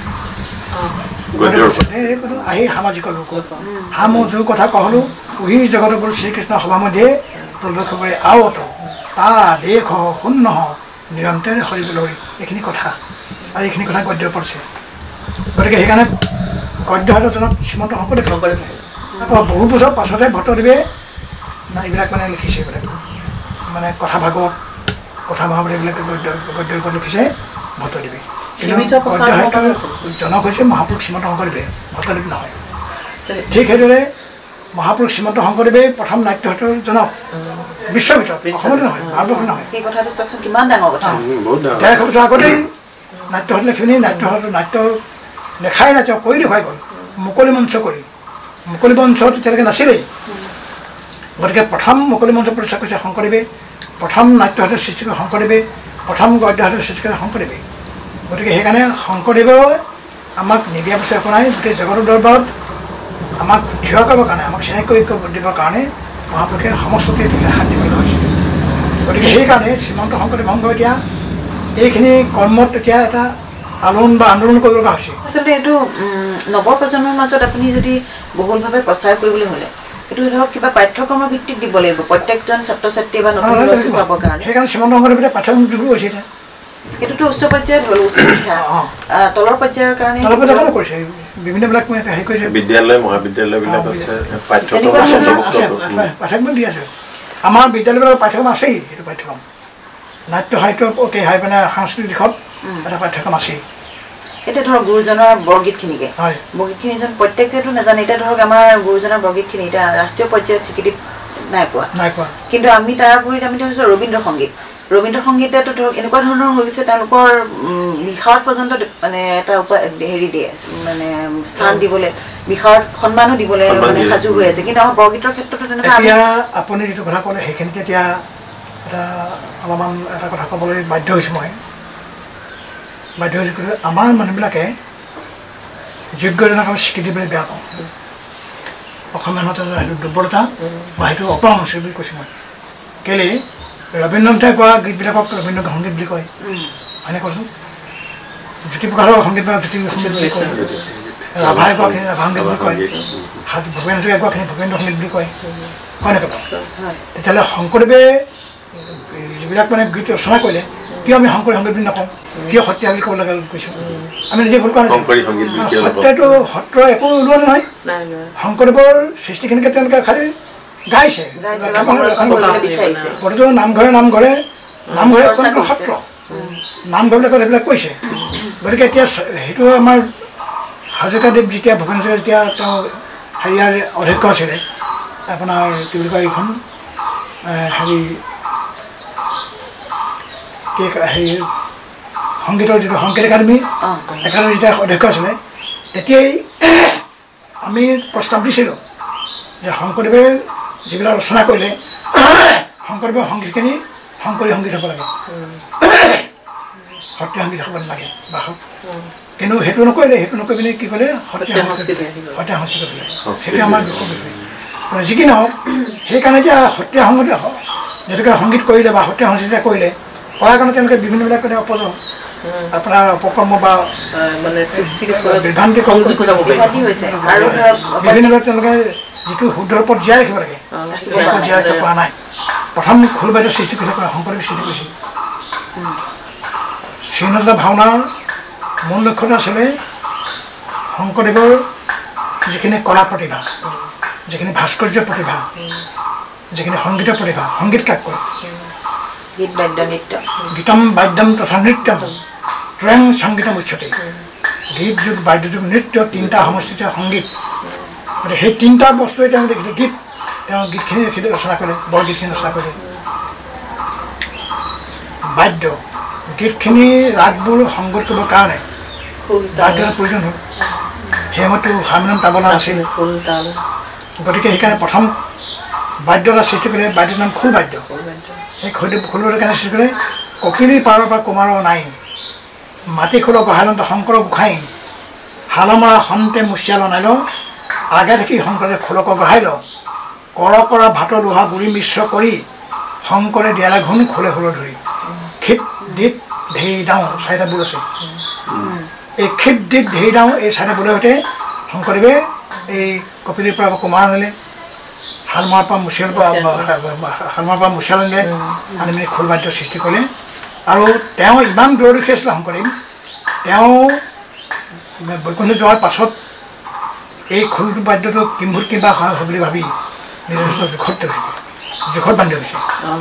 [SPEAKER 1] আহি সামাজিক লোক হা মই যোৰ কথা ক'লো উহি জগত গুৰু শ্ৰীকৃষ্ণ সভা মধ্যে প্ৰৱেশ কৰি আৱত তা দেশ শূন্য নিৰন্তৰে হৰিবলৈ হৰি এইখিনি কথা আৰু এইখিনি কথা গদ্যৰ ওপৰত আছে গতিকে সেইকাৰণে গদ্য সাহিত্যৰ জনক শ্ৰীমন্ত শংকৰদেৱ বহু বছৰ পাছতে ভট্টদেৱে এইবিলাক মানে লিখিছে এইবিলাক মানে কথা ভাগৱত কথা ভাগৱত এইবিলাক গদ্য গদ্যৰ ওপৰত লিখিছে ভট্টদেৱে কিন্তু গদ্য সাহিত্যৰ জনক হৈছে মহাপুৰুষ শ্ৰীমন্ত শংকৰদেৱে ভট্টদেৱ নহয় ঠিক সেইদৰে মহাপুৰুষ শ্ৰীমন্ত শংকৰদেৱে প্ৰথম নাট্য সাহিত্যৰ জনক বিশ্বৰ ভিতৰত অসমতে নহয় ভাৰতবৰ্ষত নহয় ডেৰশ বছৰ আগতেই নাট্য সাহিত্য লিখিনি নাট্য সাহিত্য নাট্য লেখাই নাট্য কৰি দেখুৱাই গ'ল মুকলি মঞ্চ কৰি মুকলি মঞ্চ তেতিয়ালৈকে নাছিলেই গতিকে প্ৰথম মুকলি মঞ্চ প্ৰতিষ্ঠা কৰিছে শংকৰদেৱে প্ৰথম নাট্য সাহিত্যৰ সৃষ্টি কৰে শংকৰদেৱে প্ৰথম গদ্য সাহিত্যৰ সৃষ্টি কৰে শংকৰদেৱে গতিকে সেইকাৰণে শংকৰদেৱেও আমাক নিদিয়া বস্তু একো নাই গোটেই জগতৰ দৰবাৰত আমাক থিয় কৰিবৰ কাৰণে আমাক চিনাকি কৰি দিবৰ কাৰণে মহাপুৰুষে সমষ্টিতে হাত দিবলৈ হৈছে গতিকে সেইকাৰণে শ্ৰীমন্ত শংকৰদেৱ সংঘ এতিয়া এইখিনি কৰ্মত এতিয়া এটা আলোড়ন বা আন্দোলন কৰিব লগা হৈছে
[SPEAKER 2] আচলতে এইটো নৱপ্ৰজন্মৰ মাজত আপুনি যদি বহুলভাৱে প্ৰচাৰ কৰিবলৈ হ'লে এইটো ধৰক কিবা পাঠ্যক্ৰমৰ ভিত্তিত দিব লাগিব প্ৰত্যেকজন ছাত্ৰ ছাত্ৰী বা নতুন ল'ৰা ছোৱালী পাবৰ কাৰণে
[SPEAKER 1] সেইকাৰণে শ্ৰীমন্ত শংকৰদেৱে পাঠ্যক্ৰম দিব হৈছে এতিয়া
[SPEAKER 2] সেইটোতো উচ্চ পৰ্যায়ত হ'ল উচ্চ শিক্ষা তলৰ পৰ্যায়ৰ কাৰণে
[SPEAKER 1] তলৰ পৰ্যায়ত কৰিছে বিভিন্নবিলাক মই হেৰি কৰিছে
[SPEAKER 3] বিদ্যালয় মহাবিদ্যালয়বিলাক আছে পাঠ্যক্ৰম
[SPEAKER 1] পাঠ্যক্ৰম দি আছে আমাৰ বিদ্যালয়বিলাকৰ পাঠ্যক্ৰম আছেই সেইটো পাঠ্যক্ৰম নাট্য সাহিত্যৰ প্ৰতি হাই মানে সাংস্কৃতিক দিশত এটা পাঠ্যক্ৰম আছেই
[SPEAKER 2] এতিয়া ধৰক গুৰুজনৰ বৰগীতখিনিকে বৰগীতখিনি যেন প্ৰত্যেকেতো নাজানে এতিয়া ধৰক আমাৰ গুৰুজনৰ বৰগীতখিনি এতিয়া ৰাষ্ট্ৰীয় পৰ্যায়ত স্বীকৃতি নাই পোৱা
[SPEAKER 1] নাই পোৱা
[SPEAKER 2] কিন্তু আমি তাৰ উপৰিত আমি ধৰিছোঁ ৰবীন্দ্ৰ সংগীত ৰবীন্দ্ৰ সংগীতেতো ধৰক এনেকুৱা ধৰণৰ হৈ গৈছে তেওঁলোকৰ বিষয়ত পৰ্যন্ত মানে এটা হেৰি দিয়ে মানে স্থান দিবলৈ বিষয়ত সন্মানো দিবলৈ মানে সাজু হৈ আছে কিন্তু আমাৰ বৰগীতৰ ক্ষেত্ৰতো তেনেকুৱা
[SPEAKER 1] এতিয়া আপুনি যিটো কথা ক'লে সেইখিনিতে এতিয়া এটা অলপমান এটা কথা ক'বলৈ বাধ্য হৈছোঁ মই বাধ্য হৈছোঁ আমাৰ মানুহবিলাকে যোগ্যজনক আমি স্বীকৃতি দিবলৈ বেয়া পাওঁ অসমীয়া মানুহৰ সেইটো দুৰ্বলতা বা সেইটো অপৰামৰ্শ বুলি কৈছোঁ মই কেলেই ৰবীন্দ্ৰনাথে গোৱা গীতবিলাকক ৰবীন্দ্ৰ সংগীত বুলি কয় হয়নে কৈছোঁ জ্যোতিপ্ৰসাদৰ সংগীত বা জ্যোতি সংগীত বুলি কয়, ৰাভাই গোৱাখিনি ৰাভা সংগীত বুলি কয়, ভূপেন হাজৰিকাই গোৱাখিনি ভূপেন্দ্ৰ সংগীত বুলি কয়, হয় নাই বাৰু? তেতিয়াহ'লে শংকৰদেৱে যিবিলাক মানে গীত ৰচনা কৰিলে কিয় আমি শংকৰী সংগীত বুলি নকওঁ, কিয় সত্ৰীয়া বুলি ক'ব লগা কৈছোঁ? আমি নিজে ভুল কৰা নাই। সত্ৰীয়াটো সত্ৰ একো ওলোৱা নহয়, শংকৰদেৱৰ সৃষ্টিখিনিকে তেওঁলোকে খালি গাইছে। প্ৰতিটো নামঘৰে নামঘৰে নামঘৰে সত্ৰ নামঘৰবিলাকত সেইবিলাক কৈছে। গতিকে এতিয়া সেইটো আমাৰ হাজৰিকাদেৱ যেতিয়া ভূপেন হাজৰিকা যেতিয়া তেওঁ হেৰিয়াৰ অধ্যক্ষ আছিলে, আপোনাৰ কি বুলি কয় এইখন হেৰি কি হেৰি সংগীতৰ যিটো সংগীত একাডেমি একাডেমি যেতিয়া অধ্যক্ষ আছিলে, তেতিয়াই আমি প্ৰস্তাৱ দিছিলোঁ যে শংকৰদেৱে যিবিলাক ৰচনা কৰিলে শংকৰদেৱৰ সংগীতখিনি শংকৰী সংগীত হ'ব লাগে, সত্ৰীয়া সংগীত হ'ব নালাগে বা কিন্তু সেইটো নকৰিলে। সেইটো নকৰি পিনে কি ক'লে সত্ৰীয়া সংস্কৃতি সত্ৰীয়া সংস্কৃতি কৰিলে। সেইটো আমাৰ দুখৰ বিষয়। যি কি নহওক, সেইকাৰণে এতিয়া সত্ৰীয়া সংগীত যিটোকে সংগীত কৰিলে বা সত্ৰীয়া সংস্কৃতি কৰিলে কৰাৰ কাৰণে তেওঁলোকে বিভিন্নবিলাক মানে অপজ আপোনাৰ অপকৰ্ম বা বিভ্ৰান্তি বিভিন্নবিলাক তেওঁলোকে যিটো শুদ্ধ ৰূপত জীয়াই ৰাখিব লাগে জীয়াই ৰাখিব পৰা নাই। প্ৰথম খোল বাইদেউ সৃষ্টি কৰি শংকৰদেৱে সৃষ্টি কৰিছিল। শ্ৰীনজা ভাওনাৰ মূল লক্ষ্যটো আছিলে শংকৰদেৱৰ যিখিনি কলা প্ৰতিভা, যিখিনি ভাস্কৰ্য প্ৰতিভা, যিখিনি সংগীতৰ প্ৰতিভা, সংগীত কাক কয়?
[SPEAKER 2] গীত বাদ্য নৃত্য,
[SPEAKER 1] গীতম বাদ্যম তথা নৃত্যম ত্ৰয়ং সংগীতম উচ্চতে। গীত যুগ বাদ্য যুগ নৃত্য তিনিটা সমষ্টিত সংগীত। গতিকে সেই তিনিটা বস্তুৱে তেওঁ দেখিলে গীত তেওঁ গীতখিনি দেখিলে ৰচনা কৰে, বৰগীতখিনি ৰচনা কৰে। বাদ্য গীতখিনি ৰাগবোৰ সংগত কৰিবৰ কাৰণে বাদ্যৰ প্ৰয়োজন হ'ল। সেই সময়তো হাৰমনিয়াম তাবলা আছিল। গতিকে সেইকাৰণে প্ৰথম বাদ্য এটা সৃষ্টি কৰিলে বাদ্যৰ নাম খোল বাদ্য। সেই খোল খোলৰ কাৰণে সৃষ্টি কৰে কপিলী পাৰৰ পৰা কুমাৰৰ নাই, মাটি খোল গহালন্ত শংকৰ গোসাঁই, হালমৰা সন্তে মুচিয়াল অনাই ল, আগে থাকি শংকৰে খোলক গঢ়াই ল, কৰ কৰা ভাতৰ লোহা গুৰি মিশ্ৰ কৰি, শংকৰে দিয়ালে ঘূণ খোলে খোল ধৰি। খিত দিত ঢেই দাওঁ চাৰিটা বোল আছে। এই খিত দিত ঢেই দাওঁ এই চাৰিটা বোলৰ সৈতে শংকৰদেৱে এই কপিলীৰ পৰা কুমাৰ আনিলে, শালমাৰ পৰা মুচিয়াল পৰা শালমাৰ পৰা মুচিয়াল আনিলে, আনি মেলি খোল বাদ্যৰ সৃষ্টি কৰিলে। আৰু তেওঁ ইমান দূৰদৰ্শী আছিলে শংকৰদেৱ, তেওঁ বৈকুণ্ঠ যোৱাৰ পাছত এই খোল বাদ্যটো কিম্ভূত কিবা হয় বুলি ভাবি নিজস্ব জোখত জোখত বান্ধি গৈছে।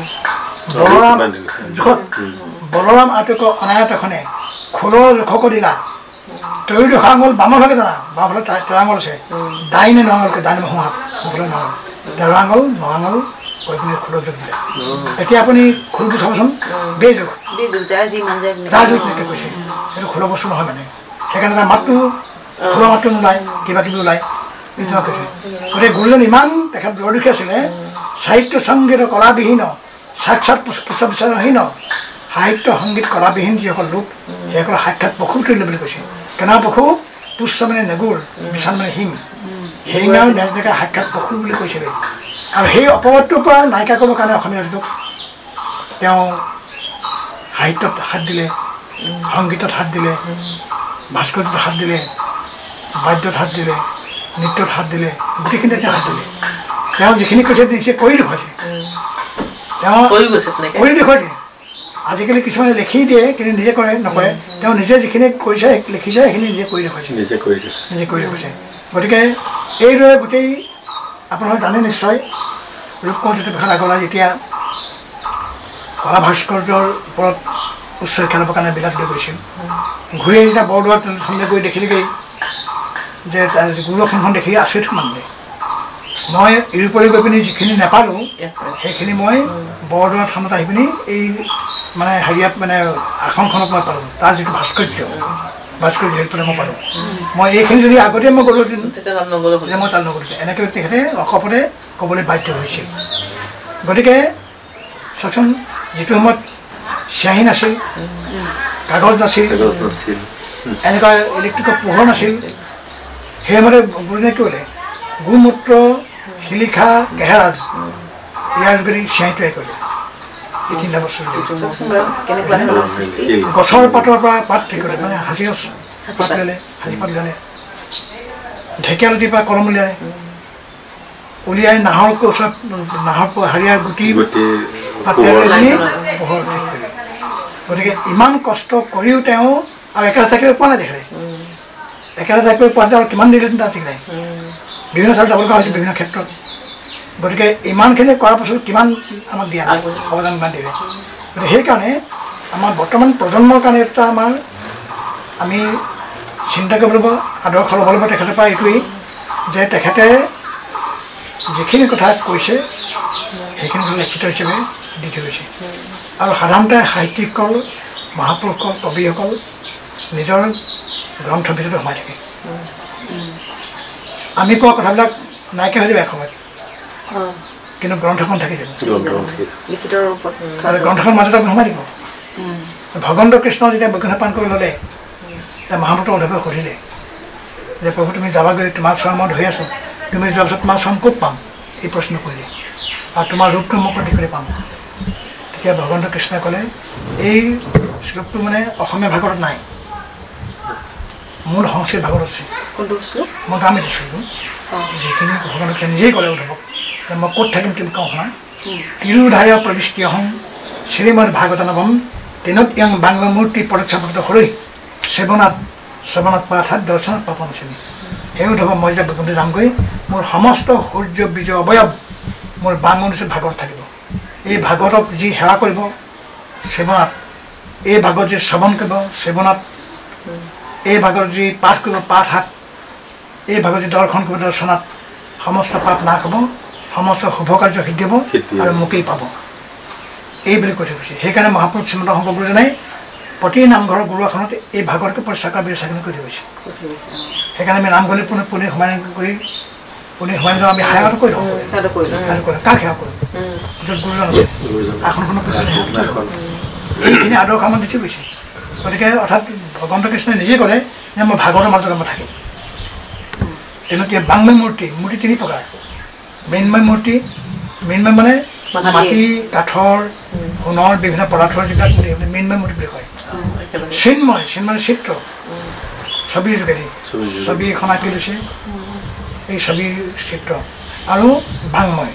[SPEAKER 1] বলৰাম জোখত বলৰাম আটক অনায়তখনে খোলৰ জোখক দিলা, তয়ো দেখা আঙুল বামৰ ভাগে জানা, বাম ফালে তেৰ আঙুল আছে, দাইনে নঙলকৈ দাইনে সোঁহাত সোঁফালে নঙল, তেৰ আঙুল ন আঙুল কৈ পিনে খোলৰ জোখ দিলে। এতিয়া আপুনি খোলটো চাবচোন বেই জোখ যাৰ জোখ তেনেকৈ কৈছে, সেইটো খোলৰ বস্তু নহয় মানে। সেইকাৰণে তাৰ মাতটো খোলৰ মাতটো নোলায়, কিবা কিবি ওলায় কৈছে। গতিকে গুৰুজন ইমান তেখেত দূৰদৰ্শী আছিলে, সাহিত্য সংগীত কলাবিহীন সাক্ষাৎ বিচাৰহীন, সাহিত্য সংগীত কলাবিহীন যিসকল লোক সেইসকল সাক্ষাৎ পশু তুলিলে বুলি কৈছে। কেনেকুৱা পশু? তুচ্ছ মানে নেগুৰ, বিশাল মানে হিম, সেইঙাৰ নেজ ডেকা সাক্ষাৎ পশু বুলি কৈছিলে। আৰু সেই অপবাদটোৰ পৰা নাইকিয়া কৰিবৰ কাৰণে অসমীয়া জাতিটোক তেওঁ সাহিত্যত হাত দিলে, সংগীতত হাত দিলে, ভাস্কৰ্যত হাত দিলে, বাদ্যত হাত দিলে, নৃত্যত হাত দিলে, গোটেইখিনিতে তেওঁ হাত দিলে। তেওঁ যিখিনি কৈছে নিজে কৰি দেখুৱাইছে, তেওঁ কৰি দেখুৱাইছে। আজিকালি কিছুমানে লিখি দিয়ে কিন্তু নিজে কৰে নকৰে, তেওঁ নিজে যিখিনি কৰিছে লিখিছে সেইখিনি নিজে কৰি দেখুৱাইছে, নিজে কৰি নিজে কৰি দেখুৱাইছে। গতিকে এইদৰে গোটেই আপোনালোকে জানে নিশ্চয়, ৰূপকোঁৱৰ জ্যোতিপ্ৰসাদ আগৰৱালাই যেতিয়া কলা ভাস্কৰ্যৰ ওপৰত উচ্চ শিক্ষা ল'বৰ কাৰণে বিলাত লৈ গৈছিল, ঘূৰি আহি যেতিয়া বৰদোৱাত সন্দেহ কৰি দেখিলেগৈ যে গুৰুসনখন দেখি আচৰিত মানিলে। মই ইউৰোপলৈ গৈ পিনি যিখিনি নাপালোঁ সেইখিনি মই বৰদোৱা থানত আহি পিনি এই মানে হেৰিয়াত মানে আসনখনত মই পালোঁ, তাৰ যিটো ভাস্কৰ্য ভাস্কৰ্য সেইটো মই পালোঁ। মই এইখিনি যদি আগতে মই গ'লোহেঁতেন যে মই তাত নগ'লো, এনেকৈ তেখেতে অকপতে ক'বলৈ বাধ্য হৈছিল। গতিকে চাওকচোন, যিটো সময়ত চিয়াহী নাছিল, কাগজ নাছিল, এনেকুৱা ইলেক্ট্ৰিকৰ পোহৰ নাছিল, সেই সময়তে গুৰুজনে কি ক'লে? গোমূত্ৰ শিলিখা কেহেৰাজ ইয়াৰ যোগেদি চিয়াহী তৈয়াৰ কৰিলে। এই তিনিটা বস্তু
[SPEAKER 2] চাওকচোন বাৰু কেনেকুৱা ধৰণৰ সৃষ্টি
[SPEAKER 1] গছৰ পাতৰ পৰা পাত ঠিক কৰে মানে সাঁচি গছ পাত ল'লে সাঁচি পাত ল'লে ঢেকীয়া লুটিৰ পৰা কলম উলিয়াই উলিয়াই নাহৰ ওচৰত নাহৰ হাৰিয়াৰ গুটি পাতেৰে পোহৰ ঠিক কৰে গতিকে ইমান কষ্ট কৰিও তেওঁ আৰু একেটা চাকৰি পোৱা নাই তেখেতে একেটা চাকৰি পোৱাতে আৰু কিমান দিলে তাৰ ঠিক নাই বিভিন্ন ঠাইত যাব লগা হৈছে বিভিন্ন ক্ষেত্ৰত গতিকে ইমানখিনি কৰাৰ পাছত কিমান আমাক দিয়া নাই অৱদান ইমান দিলে গতিকে সেইকাৰণে আমাৰ বৰ্তমান প্ৰজন্মৰ কাৰণে এটা আমাৰ আমি চিন্তা কৰিব লাগিব আদৰ্শ ল'ব লাগিব তেখেতৰ পৰা এইটোৱেই যে তেখেতে যিখিনি কথা কৈছে সেইখিনি কথা লিখিত হিচাপে দি থৈ গৈছে আৰু সাধাৰণতে সাহিত্যিকসকল মহাপুৰুষসকল কবিসকল নিজৰ গ্ৰন্থৰ ভিতৰতে সোমাই থাকে আমি কোৱা কথাবিলাক নাইকিয়া হৈ যাব এসময়ত কিন্তু গ্ৰন্থখন থাকি যাব আৰু গ্ৰন্থখন মাজতে আপুনি সোমাই দিব ভগৱন্ত কৃষ্ণ যেতিয়া বৈকুণ্ঠ পান কৰি ল'লে তেতিয়া মহাপুৰুষ উদ্ধৱে সুধিলে যে প্ৰভু তুমি যাবাগৈ তোমাৰ চৰণ মই ধৰি আছোঁ তুমি যোৱাৰ পিছত তোমাৰ চৰণ ক'ত পাম এই প্ৰশ্ন কৰিলে আৰু তোমাৰ ৰূপটো মই প্ৰতি কৰি পাম তেতিয়া ভগৱন্ত কৃষ্ণই ক'লে এই শ্লোকটো মানে অসমীয়া ভাগত নাই মূল সংস্কৃত ভাগত আছে মই গামি দিছিলোঁ যিখিনি ভগৱন্ত কৃষ্ণ নিজেই ক'লে উদ্ধৱক মই ক'ত থাকিম তুমি কওঁ শুনা তিৰুধায় প্ৰবিষ্টি হওঁ শ্ৰীমদ ভাগৱতনৱম দিনত ইয়াং বাংলা মূৰ্তি পৰীক্ষাপত্ৰ সৰৈ সেৱনাথ সেৱনাথ পাঠাত দৰ্শনত পাপন শ্ৰেণী সেই উদ্ধৱ মই যে বৈকুণ্ঠ যামগৈ মোৰ সমস্ত সূৰ্য বীজ অৱয়ব মোৰ বাংমনুষ্য ভাগৱত থাকিব এই ভাগৱতক যি সেৱা কৰিব সেৱনাথ এই ভাগৱত যি শ্ৰৱণ কৰিব সেৱনাথ এই ভাগৱত যি পাঠ কৰিব পাঠ হাত এই ভাগৱত যি দৰ্শন কৰিব দৰ্শনাত সমস্ত পাপ নাশ হ'ব সমস্ত শুভ কাৰ্য সিদ্ধি হ'ব আৰু মোকেই পাব এই বুলি কৈ থৈ গৈছে সেইকাৰণে মহাপুৰুষ শ্ৰীমন্ত শংকৰ গুৰুজনাই প্ৰতি নামঘৰৰ গুৰু আসনত এই ভাগৱতকে পৰিষ্কাৰ কৰা ব্যৱস্থাখিনি কৰি থৈ গৈছে সেইকাৰণে আমি নামঘৰলৈ পোনে পোনে সোমাই কৰি পোনে সোমাই যাওঁ আমি সেৱাটো কৰি লওঁ কাক সেৱা কৰোঁ য'ত গুৰুজন আছে আসনখনৰ এইখিনি আদৰ্শ আমাক দি থৈ গৈছে গতিকে অৰ্থাৎ ভগৱন্ত কৃষ্ণই নিজেই ক'লে যে মই ভাগৱতৰ মাজত মই থাকিম তেনেকৈ বাংময় মূৰ্তি মূৰ্তি তিনি প্ৰকাৰ মৃন্ময় মূৰ্তি মৃন্ময় মানে মাটি কাঠৰ সোণৰ বিভিন্ন পদাৰ্থৰ যিবিলাক মূৰ্তি মৃন্ময় মূৰ্তি বুলি কয় চিন্ময় চিন্ময় চিত্ৰ ছবিৰ যোগেদি ছবি এখন আঁকি লৈছে এই ছবিৰ চিত্ৰ আৰু বাংময়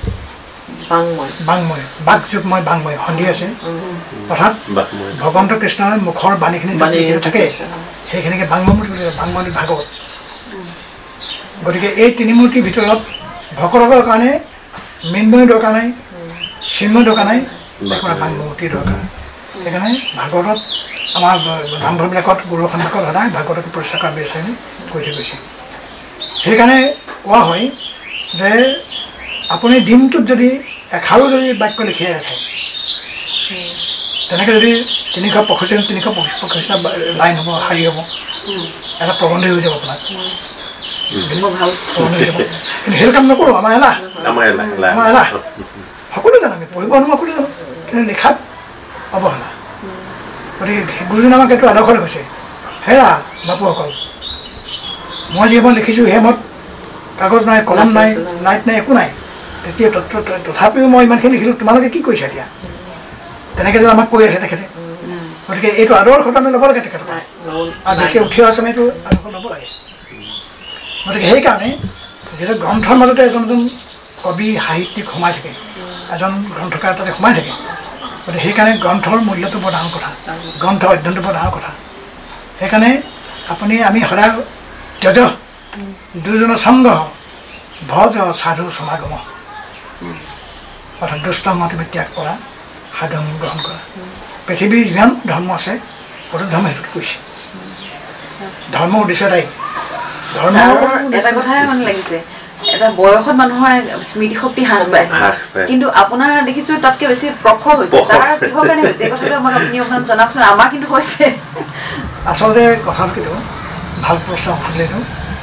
[SPEAKER 1] বাংময় বাক যুগময় বাংময় সন্ধি আছে অৰ্থাৎ ভগৱন্ত কৃষ্ণৰ মুখৰ বাণীখিনি থাকে সেইখিনিকে বাংময় মূৰ্তি বুলি কয় বাংময় ভাগৱত গতিকে এই তিনি মূৰ্তিৰ ভিতৰত ভকতসকলৰ কাৰণে মৃন্ময় দৰকাৰ নাই চিন্ময় দৰকাৰ নাই আপোনাৰ বাংমূৰ্তিৰ দৰকাৰ সেইকাৰণে ভাগৱতত আমাৰ নামঘৰবিলাকত গুৰু সন্মুখত সদায় ভাগৱতক পৰিষ্কাৰ কৰা ব্যৱস্থাখিনি কৰি থৈ গৈছে সেইকাৰণে কোৱা হয় যে আপুনি দিনটোত যদি এষাৰো যদি বাক্য লিখিয়াই ৰাখে তেনেকৈ যদি তিনিশ পঁয়ষষ্ঠি তিনিশ পঁয়ষষ্ঠি লাইন হ'ব শাৰী হ'ব এটা প্ৰবন্ধ হৈ যাব আপোনাৰ ভাল কিন্তু সেইটো কাম নকৰোঁ আমাৰ এলাহ আমাৰ এলাহ সকলো জানো আমি পঢ়িব নোৱাৰোঁ সকলো জানো কিন্তু লিখাত অৱহেলা গতিকে গুৰুজনে আমাক এইটো আদৰ্শ কৈছে হেৰা বাপুসকল মই যিমান লিখিছোঁ সেই মত কাগজ নাই কলম নাই লাইট নাই একো নাই তেতিয়া তথাপিও মই ইমানখিনি লিখিলোঁ তোমালোকে কি কৰিছা এতিয়া তেনেকৈ যে আমাক কৈ আছে তেখেতে গতিকে এইটো আদৰ্শটো আমি ল'ব লাগে তেখেতৰ আৰু দেখি উঠি আছে আমি এইটো আদৰ্শ ল'ব লাগে গতিকে সেইকাৰণে যিহেতু গ্ৰন্থৰ মাজতে এজন এজন কবি সাহিত্যিক সোমাই থাকে এজন গ্ৰন্থকাৰ তাতে সোমাই থাকে গতিকে সেইকাৰণে গ্ৰন্থৰ মূল্যটো বৰ ডাঙৰ কথা গ্ৰন্থ অধ্যয়নটো বৰ ডাঙৰ কথা সেইকাৰণে আপুনি আমি সদায় ত্যজ দুজনৰ সংগ ভজ সাধু সমাগম অৰ্থাৎ দুষ্ট মাতিবে ত্যাগ কৰা সাধু গ্ৰহণ কৰা পৃথিৱীৰ যিমান ধৰ্ম আছে সকলো ধৰ্ম সেইটোত কৈছে ধৰ্ম উদ্দেশ্য এটাই
[SPEAKER 2] এটা কথাই মানে লাগিছে এটা বয়সত মানুহৰ স্মৃতি শক্তি হ্ৰাস পায় কিন্তু আপোনাৰ দেখিছোঁ তাতকৈ বেছি প্ৰখৰ হৈছে তাৰ কিহৰ কাৰণে হৈছে এই কথাটো আমাক আপুনি অকণমান জনাওকচোন আমাৰ কিন্তু হৈছে
[SPEAKER 1] আচলতে কথাটো কিন্তু ভাল প্ৰশ্ন সুধিলেতো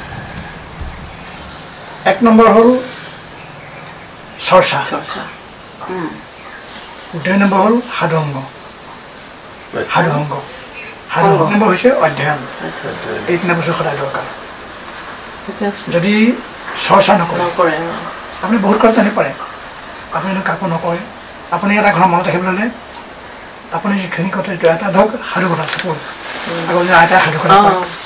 [SPEAKER 1] এক নম্বৰ হ'ল চৰ্চা দুই নম্বৰ হ'ল সাধুংগ সাধুংগ সাধু নম্বৰ হৈছে অধ্যয়ন এই তিনিটা বস্তু সদায় দৰকাৰ যদি চৰ্চা নকৰে আপুনি বহুত কথা জানিব পাৰে আপুনি কাকো নকয় আপুনি এটা ঘৰ মনত ৰাখিবলৈ হ'লে আপুনি যিখিনি কথা এটা ধৰক সাধু কথা চাপোজ আগৰ যে আইতা সাধু কথা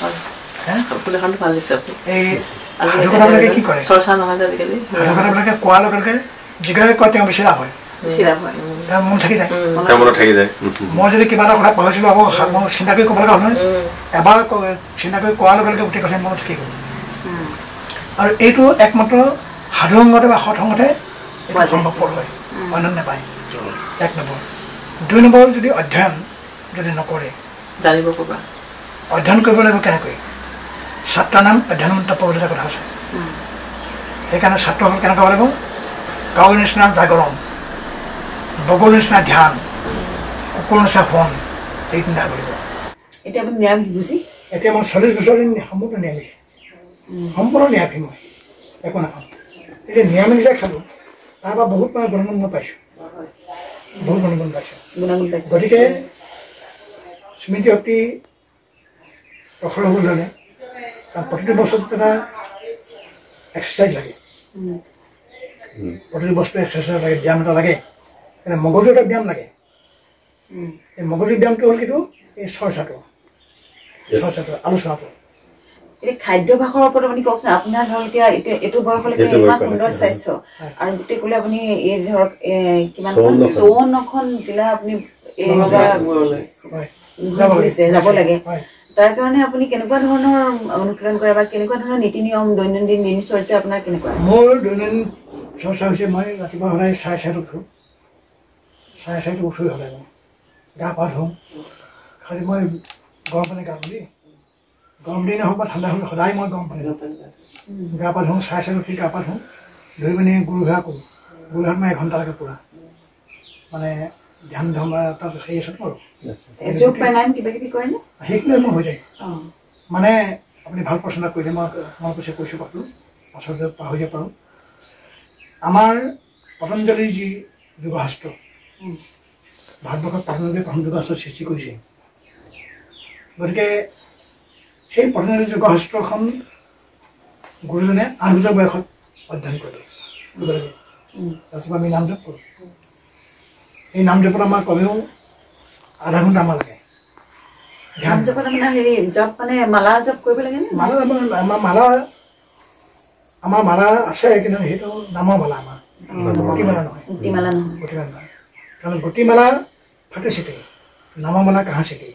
[SPEAKER 1] এই সাধু কথাবিলাকে কি কৰে
[SPEAKER 4] চৰ্চা নহয় আজিকালি
[SPEAKER 1] সাধু কথাবিলাকে কোৱাৰ লগে লগে যিগৰাকী কয় তেওঁ বেছি লাভ হয় তেওঁ মন থাকি যায় মই যদি কিবা এটা কথা পাহৰিছিলোঁ আকৌ মই চিন্তা কৰি ক'ব লগা হ'ল নহয় এবাৰ চিন্তা কৰি কোৱাৰ লগে লগে গোটেই কথা মনত থাকি গ'ল আৰু এইটো একমাত্ৰ সাধু সংগতে বা সৎসংগতে সম্ভৱপৰ হয় অন্য নাপায় এক নম্বৰ দুই নম্বৰ যদি অধ্যয়ন যদি নকৰে
[SPEAKER 4] জানিব ক'বা
[SPEAKER 1] অধ্যয়ন কৰিব লাগিব কেনেকৈ ছাত্ৰৰ নাম অধ্যয়নমন্ত পদ্ধতি এটা কথা আছে সেইকাৰণে ছাত্ৰসকল কেনেকৈ হ'ব লাগিব কাউৰ নিচিনা জাগৰণ বগৰ নিচিনা ধ্যান কুকুৰ নিচিনা ফোন এই তিনিটা হ'ব লাগিব
[SPEAKER 2] এতিয়া আপুনি নিৰামিষ বুজি
[SPEAKER 1] এতিয়া মই চল্লিছ বছৰ দিন সম্পূৰ্ণ নিৰামিষ সম্পূৰ্ণ নিৰামিষ মই একো নাখাওঁ এতিয়া নিৰামিষ যে খালোঁ তাৰ পৰা বহুত মানে গুণগুণ মই পাইছোঁ বহুত গুণগুণ পাইছোঁ
[SPEAKER 2] গুণাগুণ পাইছে
[SPEAKER 1] গতিকে স্মৃতি শক্তি প্ৰখৰ হ'বলৈ হ'লে কাৰণ প্ৰতিটো বস্তুত এটা এক্সাৰচাইজ লাগে প্ৰতিটো বস্তু এক্সাৰচাইজ লাগে ব্যায়াম এটা লাগে মগজু এটা ব্যায়াম লাগে এই মগজুৰ ব্যায়ামটো হ'ল কিন্তু এই চৰ্চাটো চৰ্চাটো আলোচনাটো
[SPEAKER 2] এতিয়া খাদ্যাভ্যাসৰ ওপৰত আপুনি কওকচোন আপোনাৰ ধৰক এতিয়া এতিয়া এইটো বয়সলৈকে ইমান সুন্দৰ স্বাস্থ্য আৰু গোটেই ক'লে আপুনি এই ধৰক কিমান চৌৱন্নখন জিলা আপুনি যাব লাগে তাৰ কাৰণে আপুনি কেনেকুৱা ধৰণৰ অনুশীলন কৰে বা কেনেকুৱা ধৰণৰ নীতি নিয়ম দৈনন্দিন দিনচৰ্যা আপোনাৰ কেনেকুৱা
[SPEAKER 1] মোৰ দৈনন্দিন চৰ্চা হৈছে মই ৰাতিপুৱা সদায় চাৰে চাৰিত উঠোঁ চাৰে চাৰিত উঠোঁ সদায় মই গা পা ধুওঁ খালি মই গৰম পানী গা ধুওঁ গৰম দিন হওক বা ঠাণ্ডা হ'লে সদায় মই গৰম পানী গা পা ধুওঁ চাৰে চাৰিত উঠি গা পা ধুওঁ ধুই পিনি গুৰু ঘা কৰোঁ গুৰু ঘাট মই এঘণ্টালৈকে পূৰা মানে ধ্যান ধৰ্ম এটা হেৰি আছে কৰোঁ সেইখিনি মই হৈ যায় মানে আপুনি ভাল প্ৰশ্ন কৰিলে মই মই কৈছে কৈছোঁ পালোঁ আচলতে পাহৰি যাব পাৰোঁ আমাৰ পতঞ্জলিৰ যি যোগশাস্ত্ৰ ভাৰতবৰ্ষত পতঞ্জলিৰ প্ৰথম যোগশাস্ত্ৰ সৃষ্টি কৰিছে গতিকে সেই পতঞ্জলি যোগশাস্ত্ৰখন গুৰুজনে আঠ বছৰ বয়সত অধ্যয়ন কৰিলে ৰাতিপুৱা আমি নাম জপ কৰোঁ এই নাম জপত আমাৰ কমেও আধা ঘণ্টা আমাৰ লাগে
[SPEAKER 2] ধ্যান জপত আপোনাৰ হেৰি জপ মানে মালা জপ কৰিব লাগে
[SPEAKER 1] মালা আমাৰ মালা আমাৰ মালা আছে কিন্তু সেইটো নামৰ মালা আমাৰ গতিমালা নহয়
[SPEAKER 2] গতিমালা নহয়
[SPEAKER 1] গতিমালা নহয় কাৰণ গতিমালা ফাটে চিটে নামৰ মালা কাহা চিটে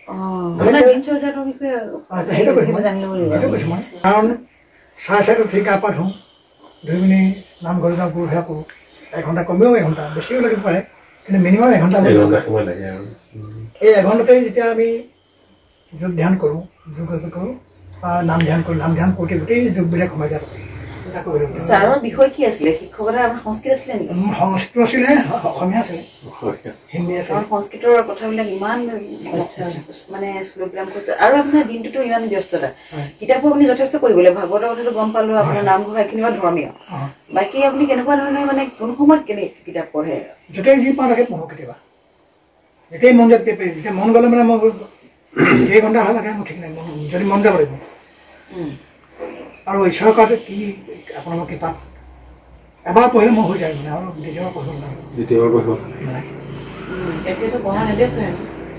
[SPEAKER 1] সেইটো কৈছোঁ মই কাৰণ চাৰে চাৰিত উঠি গা পা ধুওঁ ধুই পিনি নামঘৰ যাওঁ গুৰু সেৱা কৰোঁ এঘণ্টা কমেও এঘণ্টা বেছিও লাগিব পাৰে কিন্তু মিনিমাম এঘণ্টা সময় লাগে আৰু এই এঘণ্টাতেই যেতিয়া আমি যোগ ধ্যান কৰোঁ যোগ কৰোঁ বা নাম ধ্যান কৰোঁ নাম ধ্যান কৰোঁতে গোটেই যোগবিলাক সোমাই যাব
[SPEAKER 2] ছাৰৰ বিষয় কি আছিলে শিক্ষকতা আপোনাৰ সংস্কৃত আছিলে নেকি
[SPEAKER 1] সংস্কৃত আছিলে অসমীয়া আছিলে হিন্দী আছিলে
[SPEAKER 2] সংস্কৃতৰ কথাবিলাক ইমান মানে শ্লোকবিলাক কৈছে আৰু আপোনাৰ দিনটোতো ইমান ব্যস্ততা কিতাপো আপুনি যথেষ্ট পঢ়িব লাগিব ভাগৱতৰ কথাটো গম পালোঁ আপোনাৰ নামঘৰ এইখিনি বা ধৰ্মীয় বাকী আপুনি কেনেকুৱা ধৰণে মানে কোন সময়ত কেনে কিতাপ পঢ়ে
[SPEAKER 1] যেতিয়াই যি পাওঁ তাকে পঢ়োঁ কেতিয়াবা যেতিয়াই মন যায় তেতিয়া যেতিয়া মন গ'লে মানে মই এই ঘণ্টা ভাল লাগে মোৰ ঠিক নাই যদি মন যাব লাগিব আৰু ঈশ্বৰৰ কাৰণে কি আপোনালোকৰ কিতাপ এবাৰ পঢ়িলে মই হৈ যায় মানে আৰু দ্বিতীয়বাৰ পঢ়িব নালাগে দ্বিতীয়বাৰ পঢ়িব নালাগে
[SPEAKER 4] এতিয়াতো পঢ়া নেদেখোঁ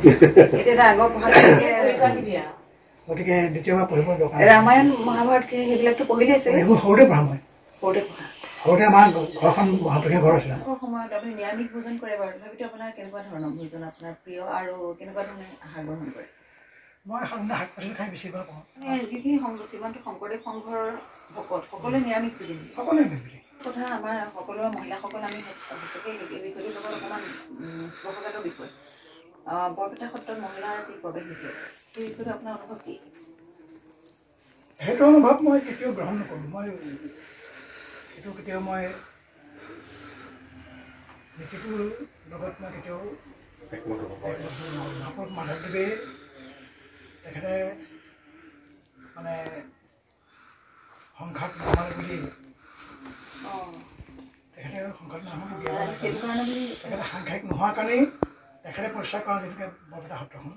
[SPEAKER 1] গতিকে দ্বিতীয়বাৰ পঢ়িব দৰকাৰ
[SPEAKER 2] ৰামায়ণ মহাভাৰত সেইবিলাকতো পঢ়িলে
[SPEAKER 1] এইবোৰ সৰুতে পঢ়া মই
[SPEAKER 2] সৰুতে পঢ়া
[SPEAKER 1] সৰুতে আমাৰ ঘৰখন মহাপুৰুষীয়া ঘৰ আছিলে
[SPEAKER 2] সময়ত আপুনি নিৰামিষ ভোজন কৰে বাৰু তথাপিতো আপোনাৰ কেনেকুৱা ধৰণৰ ভোজন আপোনাৰ প্ৰিয় আৰু কেনেকুৱা ধৰণে আহাৰ গ্ৰহণ কৰে
[SPEAKER 1] মই সাধাৰণতে শাক পাচলি খাই বেছি ভাল পাওঁ
[SPEAKER 2] যিখিনি শ্ৰীমন্ত শংকৰদেৱ সংঘৰ ভকত সকলোৱে নিৰামিষ ভোজী
[SPEAKER 1] সকলোৱে নিৰামিষ ভোজী
[SPEAKER 2] কথা আমাৰ সকলোৰে মহিলাসকল আমি সঁচাকৈ এই বিষয়টোৰ লগত অকণমান স্পৰ্শকাতৰ বিষয় বৰপেটা সত্ৰত মহিলাৰ যি প্ৰৱেশ বিষয় সেই বিষয়টো আপোনাৰ অনুভৱ কি
[SPEAKER 1] সেইটো অনুভৱ মই কেতিয়াও গ্ৰহণ নকৰোঁ মই সেইটো কেতিয়াও মই নীতিটোৰ লগত মই কেতিয়াও মহাপুৰুষ মাধৱদেৱে তেখেতে মানে সংঘাত নহয় বুলি তেখেতে সংঘাত নহয় দিয়া তেখেতে সাংঘাতিক নোহোৱাৰ কাৰণেই তেখেতে পৰিচয় কৰা যিটোকে বৰপেটা সত্ৰখন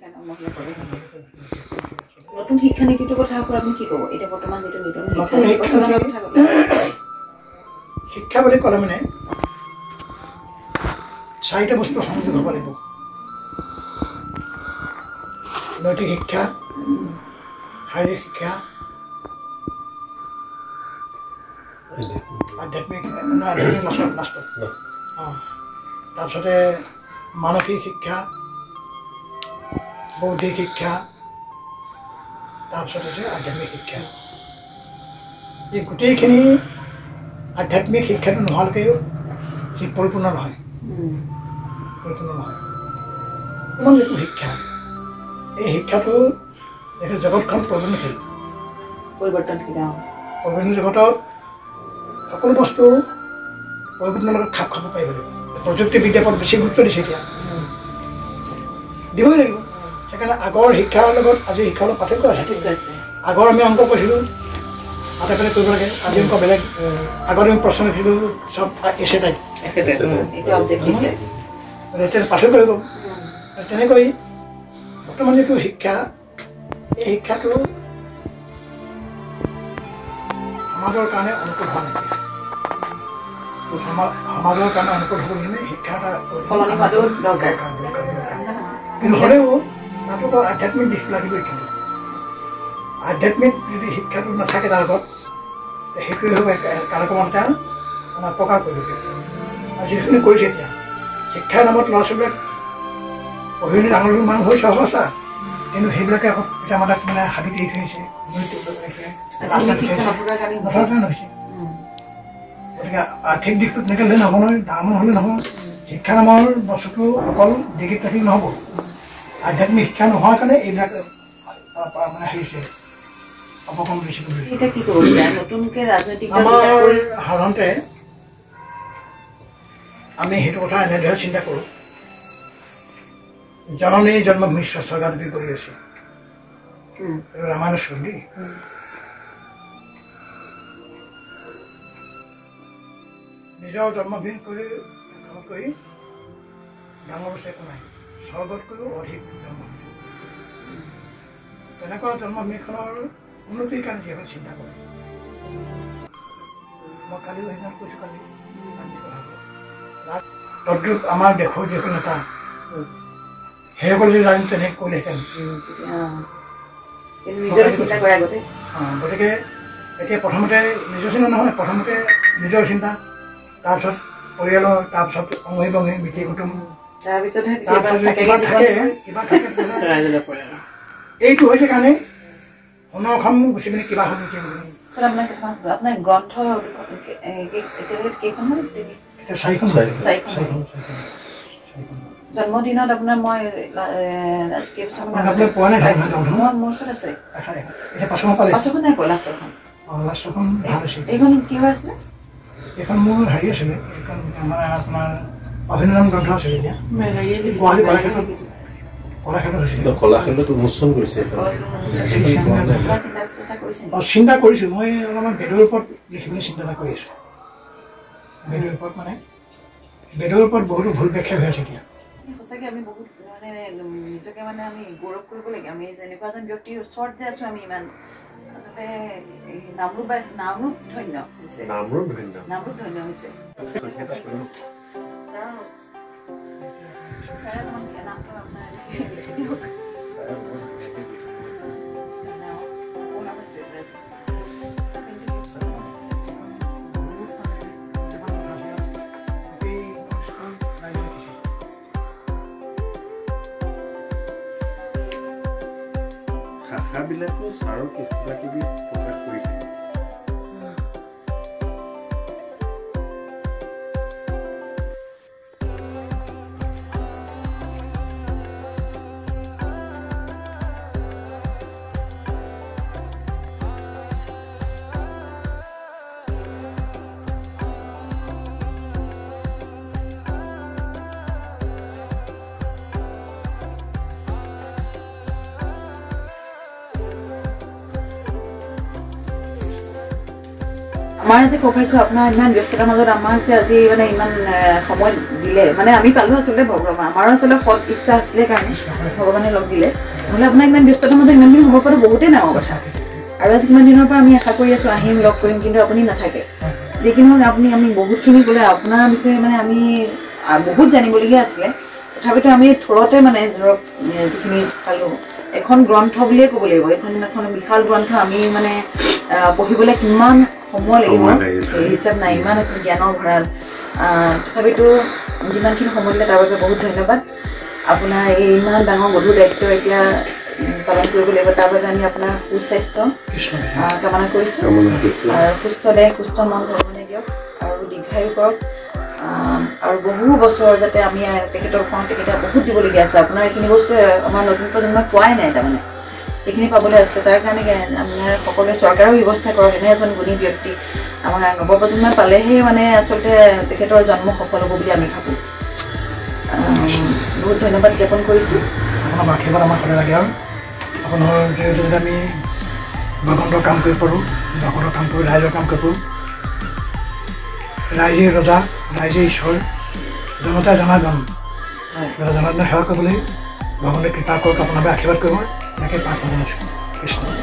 [SPEAKER 2] নতুন শিক্ষানীতিটোৰ কথা আপুনি কি ক'ব এতিয়া বৰ্তমান যিটো
[SPEAKER 1] নতুন শিক্ষা শিক্ষা বুলি ক'লে মানে চাৰিটা বস্তু সংযোগ হ'ব লাগিব নৈতিক শিক্ষা শাৰীৰিক শিক্ষা আধ্যাত্মিক আধ্যাত্মিক লাষ্টত লাষ্টত অঁ তাৰপিছতে মানসিক শিক্ষা বৌদ্ধিক শিক্ষা তাৰপিছত হৈছে আধ্যাত্মিক শিক্ষা এই গোটেইখিনি আধ্যাত্মিক শিক্ষাটো নোহোৱালৈকে সি পৰিপূৰ্ণ নহয় পৰিপূৰ্ণ নহয় ইমান যিটো শিক্ষা এই শিক্ষাটো যিহেতু জগতখন পৰিৱৰ্তনশীল
[SPEAKER 2] পৰিৱৰ্তনশীল
[SPEAKER 1] পৰিৱৰ্তন জগতত সকলো বস্তু পৰিৱৰ্তনৰ লগত খাপ খাব পাৰিব লাগিব প্ৰযুক্তিবিদ্যাৰ ওপৰত বেছি গুৰুত্ব দিছে এতিয়া দিবই লাগিব সেইকাৰণে আগৰ শিক্ষাৰ লগত আজি শিক্ষাৰ লগত পাৰ্থক্য আছে আগৰ আমি অংক কৈছিলোঁ হাতে পেলাই কৰিব লাগে আজি অংক বেলেগ আগত আমি প্ৰশ্ন লিখিছিলোঁ চব এছে টাইপ এতিয়া পাৰ্থক্য হৈ গ'ল তেনেকৈ বৰ্তমান যিটো শিক্ষা এই শিক্ষাটো সমাজৰ কাৰণে অনুকূল হোৱা নাইকিয়া সমাজৰ কাৰণে অনুকূল হ'বলৈ শিক্ষা এটা কিন্তু হ'লেও তাতো আধ্যাত্মিক দিশ লাগিবই কিন্তু আধ্যাত্মিক যদি শিক্ষাটো নাথাকে তাৰ আগত সেইটোৱে হ'ব কালক্ৰমত এটা মানে অপকাৰ কৰিব আৰু যিখিনি কৰিছে এতিয়া শিক্ষাৰ নামত ল'ৰা ছোৱালীবিলাক পঢ়ি শুনি ডাঙৰ মানুহ হৈছে সঁচা কিন্তু সেইবিলাকে আকৌ পিতা মাতাক মানে হাবি দি থৈছে নথকাৰ কাৰণে হৈছে গতিকে আৰ্থিক দিশটো তেনেকৈ হ'লে নহ'ব নহয় ডাঙৰ মানুহ হ'লে নহ'ব শিক্ষা নামৰ বস্তুটো অকল ডিগ্ৰীত থাকিলে নহ'ব আধ্যাত্মিক শিক্ষা নোহোৱাৰ কাৰণে এইবিলাক মানে হেৰিছে অপকৰ্ম বেছি আমাৰ সাধাৰণতে আমি সেইটো কথা এনেদৰে চিন্তা কৰোঁ জননী জন্মভূমি স্বৰ্গাদপি কৰি আছে ৰামায়ণৰ শ্লোক দেই নিজৰ জন্মভূমি কৰি কৰি ডাঙৰ বস্তু একো নাই স্বৰ্গতকৈও অধিক জন্মভূমি তেনেকুৱা জন্মভূমিখনৰ উন্নতিৰ কাৰণে যিসকলে চিন্তা কৰে মই কালিও সেইদিনা কৈছোঁ কালি তদ্ৰূপ আমাৰ দেশৰ যিসকল নেতা সেইসকলে যদি ৰাজনীতি তেনেকৈ কৰিলেহেঁতেন গতিকে এতিয়া প্ৰথমতে নিজৰ চিন্তা নহয় প্ৰথমতে নিজৰ চিন্তা তাৰপিছত পৰিয়ালৰ তাৰপিছত অঙহী বঙহী মিতিৰ কুটুম এইটো হৈছে কাৰণে সোণৰখন গুচি পিনে কিবা হ'ল নেকি বুলি
[SPEAKER 2] আপোনাৰ গ্ৰন্থ
[SPEAKER 1] চাৰিখন
[SPEAKER 2] জন্মদিনত আপোনাৰ মই মোৰ ওচৰত আছে পাছৰখন নাই পোৱা লাষ্টৰখন এইখন কি হৈ আছিলে
[SPEAKER 1] এইখন মোৰ হেৰি আছিলে এইখন আমাৰ আপোনাৰ অভিনন্দন গ্ৰন্থ আছিলে এতিয়া গুৱাহাটী কলাক্ষেত্ৰত কলাক্ষেত্ৰত হৈছিলে
[SPEAKER 3] কলাক্ষেত্ৰত উন্মোচন কৰিছে
[SPEAKER 1] চিন্তা কৰিছোঁ মই অলপমান বেদৰ ওপৰত লিখিবলৈ চিন্তা কৰি আছোঁ বেদৰ ওপৰত মানে বেদৰ ওপৰত বহুতো ভুল ব্যাখ্যা হৈ আছে এতিয়া
[SPEAKER 2] সঁচাকৈ আমি বহুত মানে নিজকে মানে আমি গৌৰৱ কৰিব লাগে আমি যেনেকুৱা এজন ব্যক্তিৰ ওচৰত যে আছোঁ আমি ইমান আচলতে নামৰূপ নামৰূপ ধন্য হৈছে
[SPEAKER 3] নামৰূপ ধন্য
[SPEAKER 2] নামৰূপ ধন্য হৈছে
[SPEAKER 3] ভাষাবিলাকো ছাৰক কিবা কিবি প্ৰকাশ কৰি থাকে
[SPEAKER 2] আমাৰ যে সৌভাগ্য আপোনাৰ ইমান ব্যস্ততাৰ মাজত আমাক যে আজি মানে ইমান সময় দিলে মানে আমি পালোঁ আচলতে ভগৱান আমাৰো আচলতে সৎ ইচ্ছা আছিলে কাৰণে ভগৱানে লগ দিলে নহ'লে আপোনাৰ ইমান ব্যস্ততাৰ মাজত ইমানদিন হ'ব পৰাটো বহুতেই ডাঙৰ কথা আৰু আজি কিমান দিনৰ পৰা আমি আশা কৰি আছোঁ আহিম লগ কৰিম কিন্তু আপুনি নাথাকে যিকি নহওক আপুনি আমি বহুতখিনি ক'লে আপোনাৰ বিষয়ে মানে আমি বহুত জানিবলগীয়া আছিলে তথাপিতো আমি থোৰতে মানে ধৰক যিখিনি পালোঁ এখন গ্ৰন্থ বুলিয়ে ক'ব লাগিব এখন এখন বিশাল গ্ৰন্থ আমি মানে পঢ়িবলৈ কিমান সময় লাগিব এই হিচাপ নাই ইমান এখন জ্ঞানৰ ভঁৰাল তথাপিতো যিমানখিনি সময় দিলে তাৰ বাবে বহুত ধন্যবাদ আপোনাৰ এই ইমান ডাঙৰ গধুৰ দায়িত্ব এতিয়া পালন কৰিব লাগিব তাৰ বাবে আমি আপোনাৰ সুস্বাস্থ্য কামনা কৰিছোঁ আৰু সুস্থ দেহ সুস্থ মন ভগৱানে দিয়ক আৰু দীৰ্ঘায়ু কৰক আৰু বহু বছৰ যাতে আমি তেখেতক পাওঁ তেখেতে বহুত দিবলগীয়া আছে আপোনাৰ এইখিনি বস্তু আমাৰ নতুন প্ৰজন্মই পোৱাই নাই তাৰমানে সেইখিনি পাবলৈ আছে তাৰ কাৰণে আপোনাৰ সকলোৱে চৰকাৰেও ব্যৱস্থা কৰক এনে এজন গুণী ব্যক্তি আমাৰ নৱপ্ৰজন্মই পালেহে মানে আচলতে তেখেতৰ জন্ম সফল হ'ব বুলি আমি ভাবোঁ বহুত ধন্যবাদ জ্ঞাপন কৰিছোঁ
[SPEAKER 1] আপোনাৰ আশীৰ্বাদ আমাৰ সদায় লাগে আৰু আপোনাৰ জৰিয়তে যদি আমি ভগৱন্তৰ কাম কৰিব পাৰোঁ ভগৱন্তৰ কাম কৰি ৰাইজৰ কাম কৰিব পাৰোঁ ৰাইজে ৰজা ৰাইজে ঈশ্বৰ জনতাই জনাৰ্দন জনাৰ্দনৰ সেৱা কৰিবলৈ ভগৱানে কৃপা কৰক আপোনাৰ আশীৰ্বাদ কৰিব ইয়াকে প্ৰাৰ্থনা জনাইছোঁ কৃষ্ণ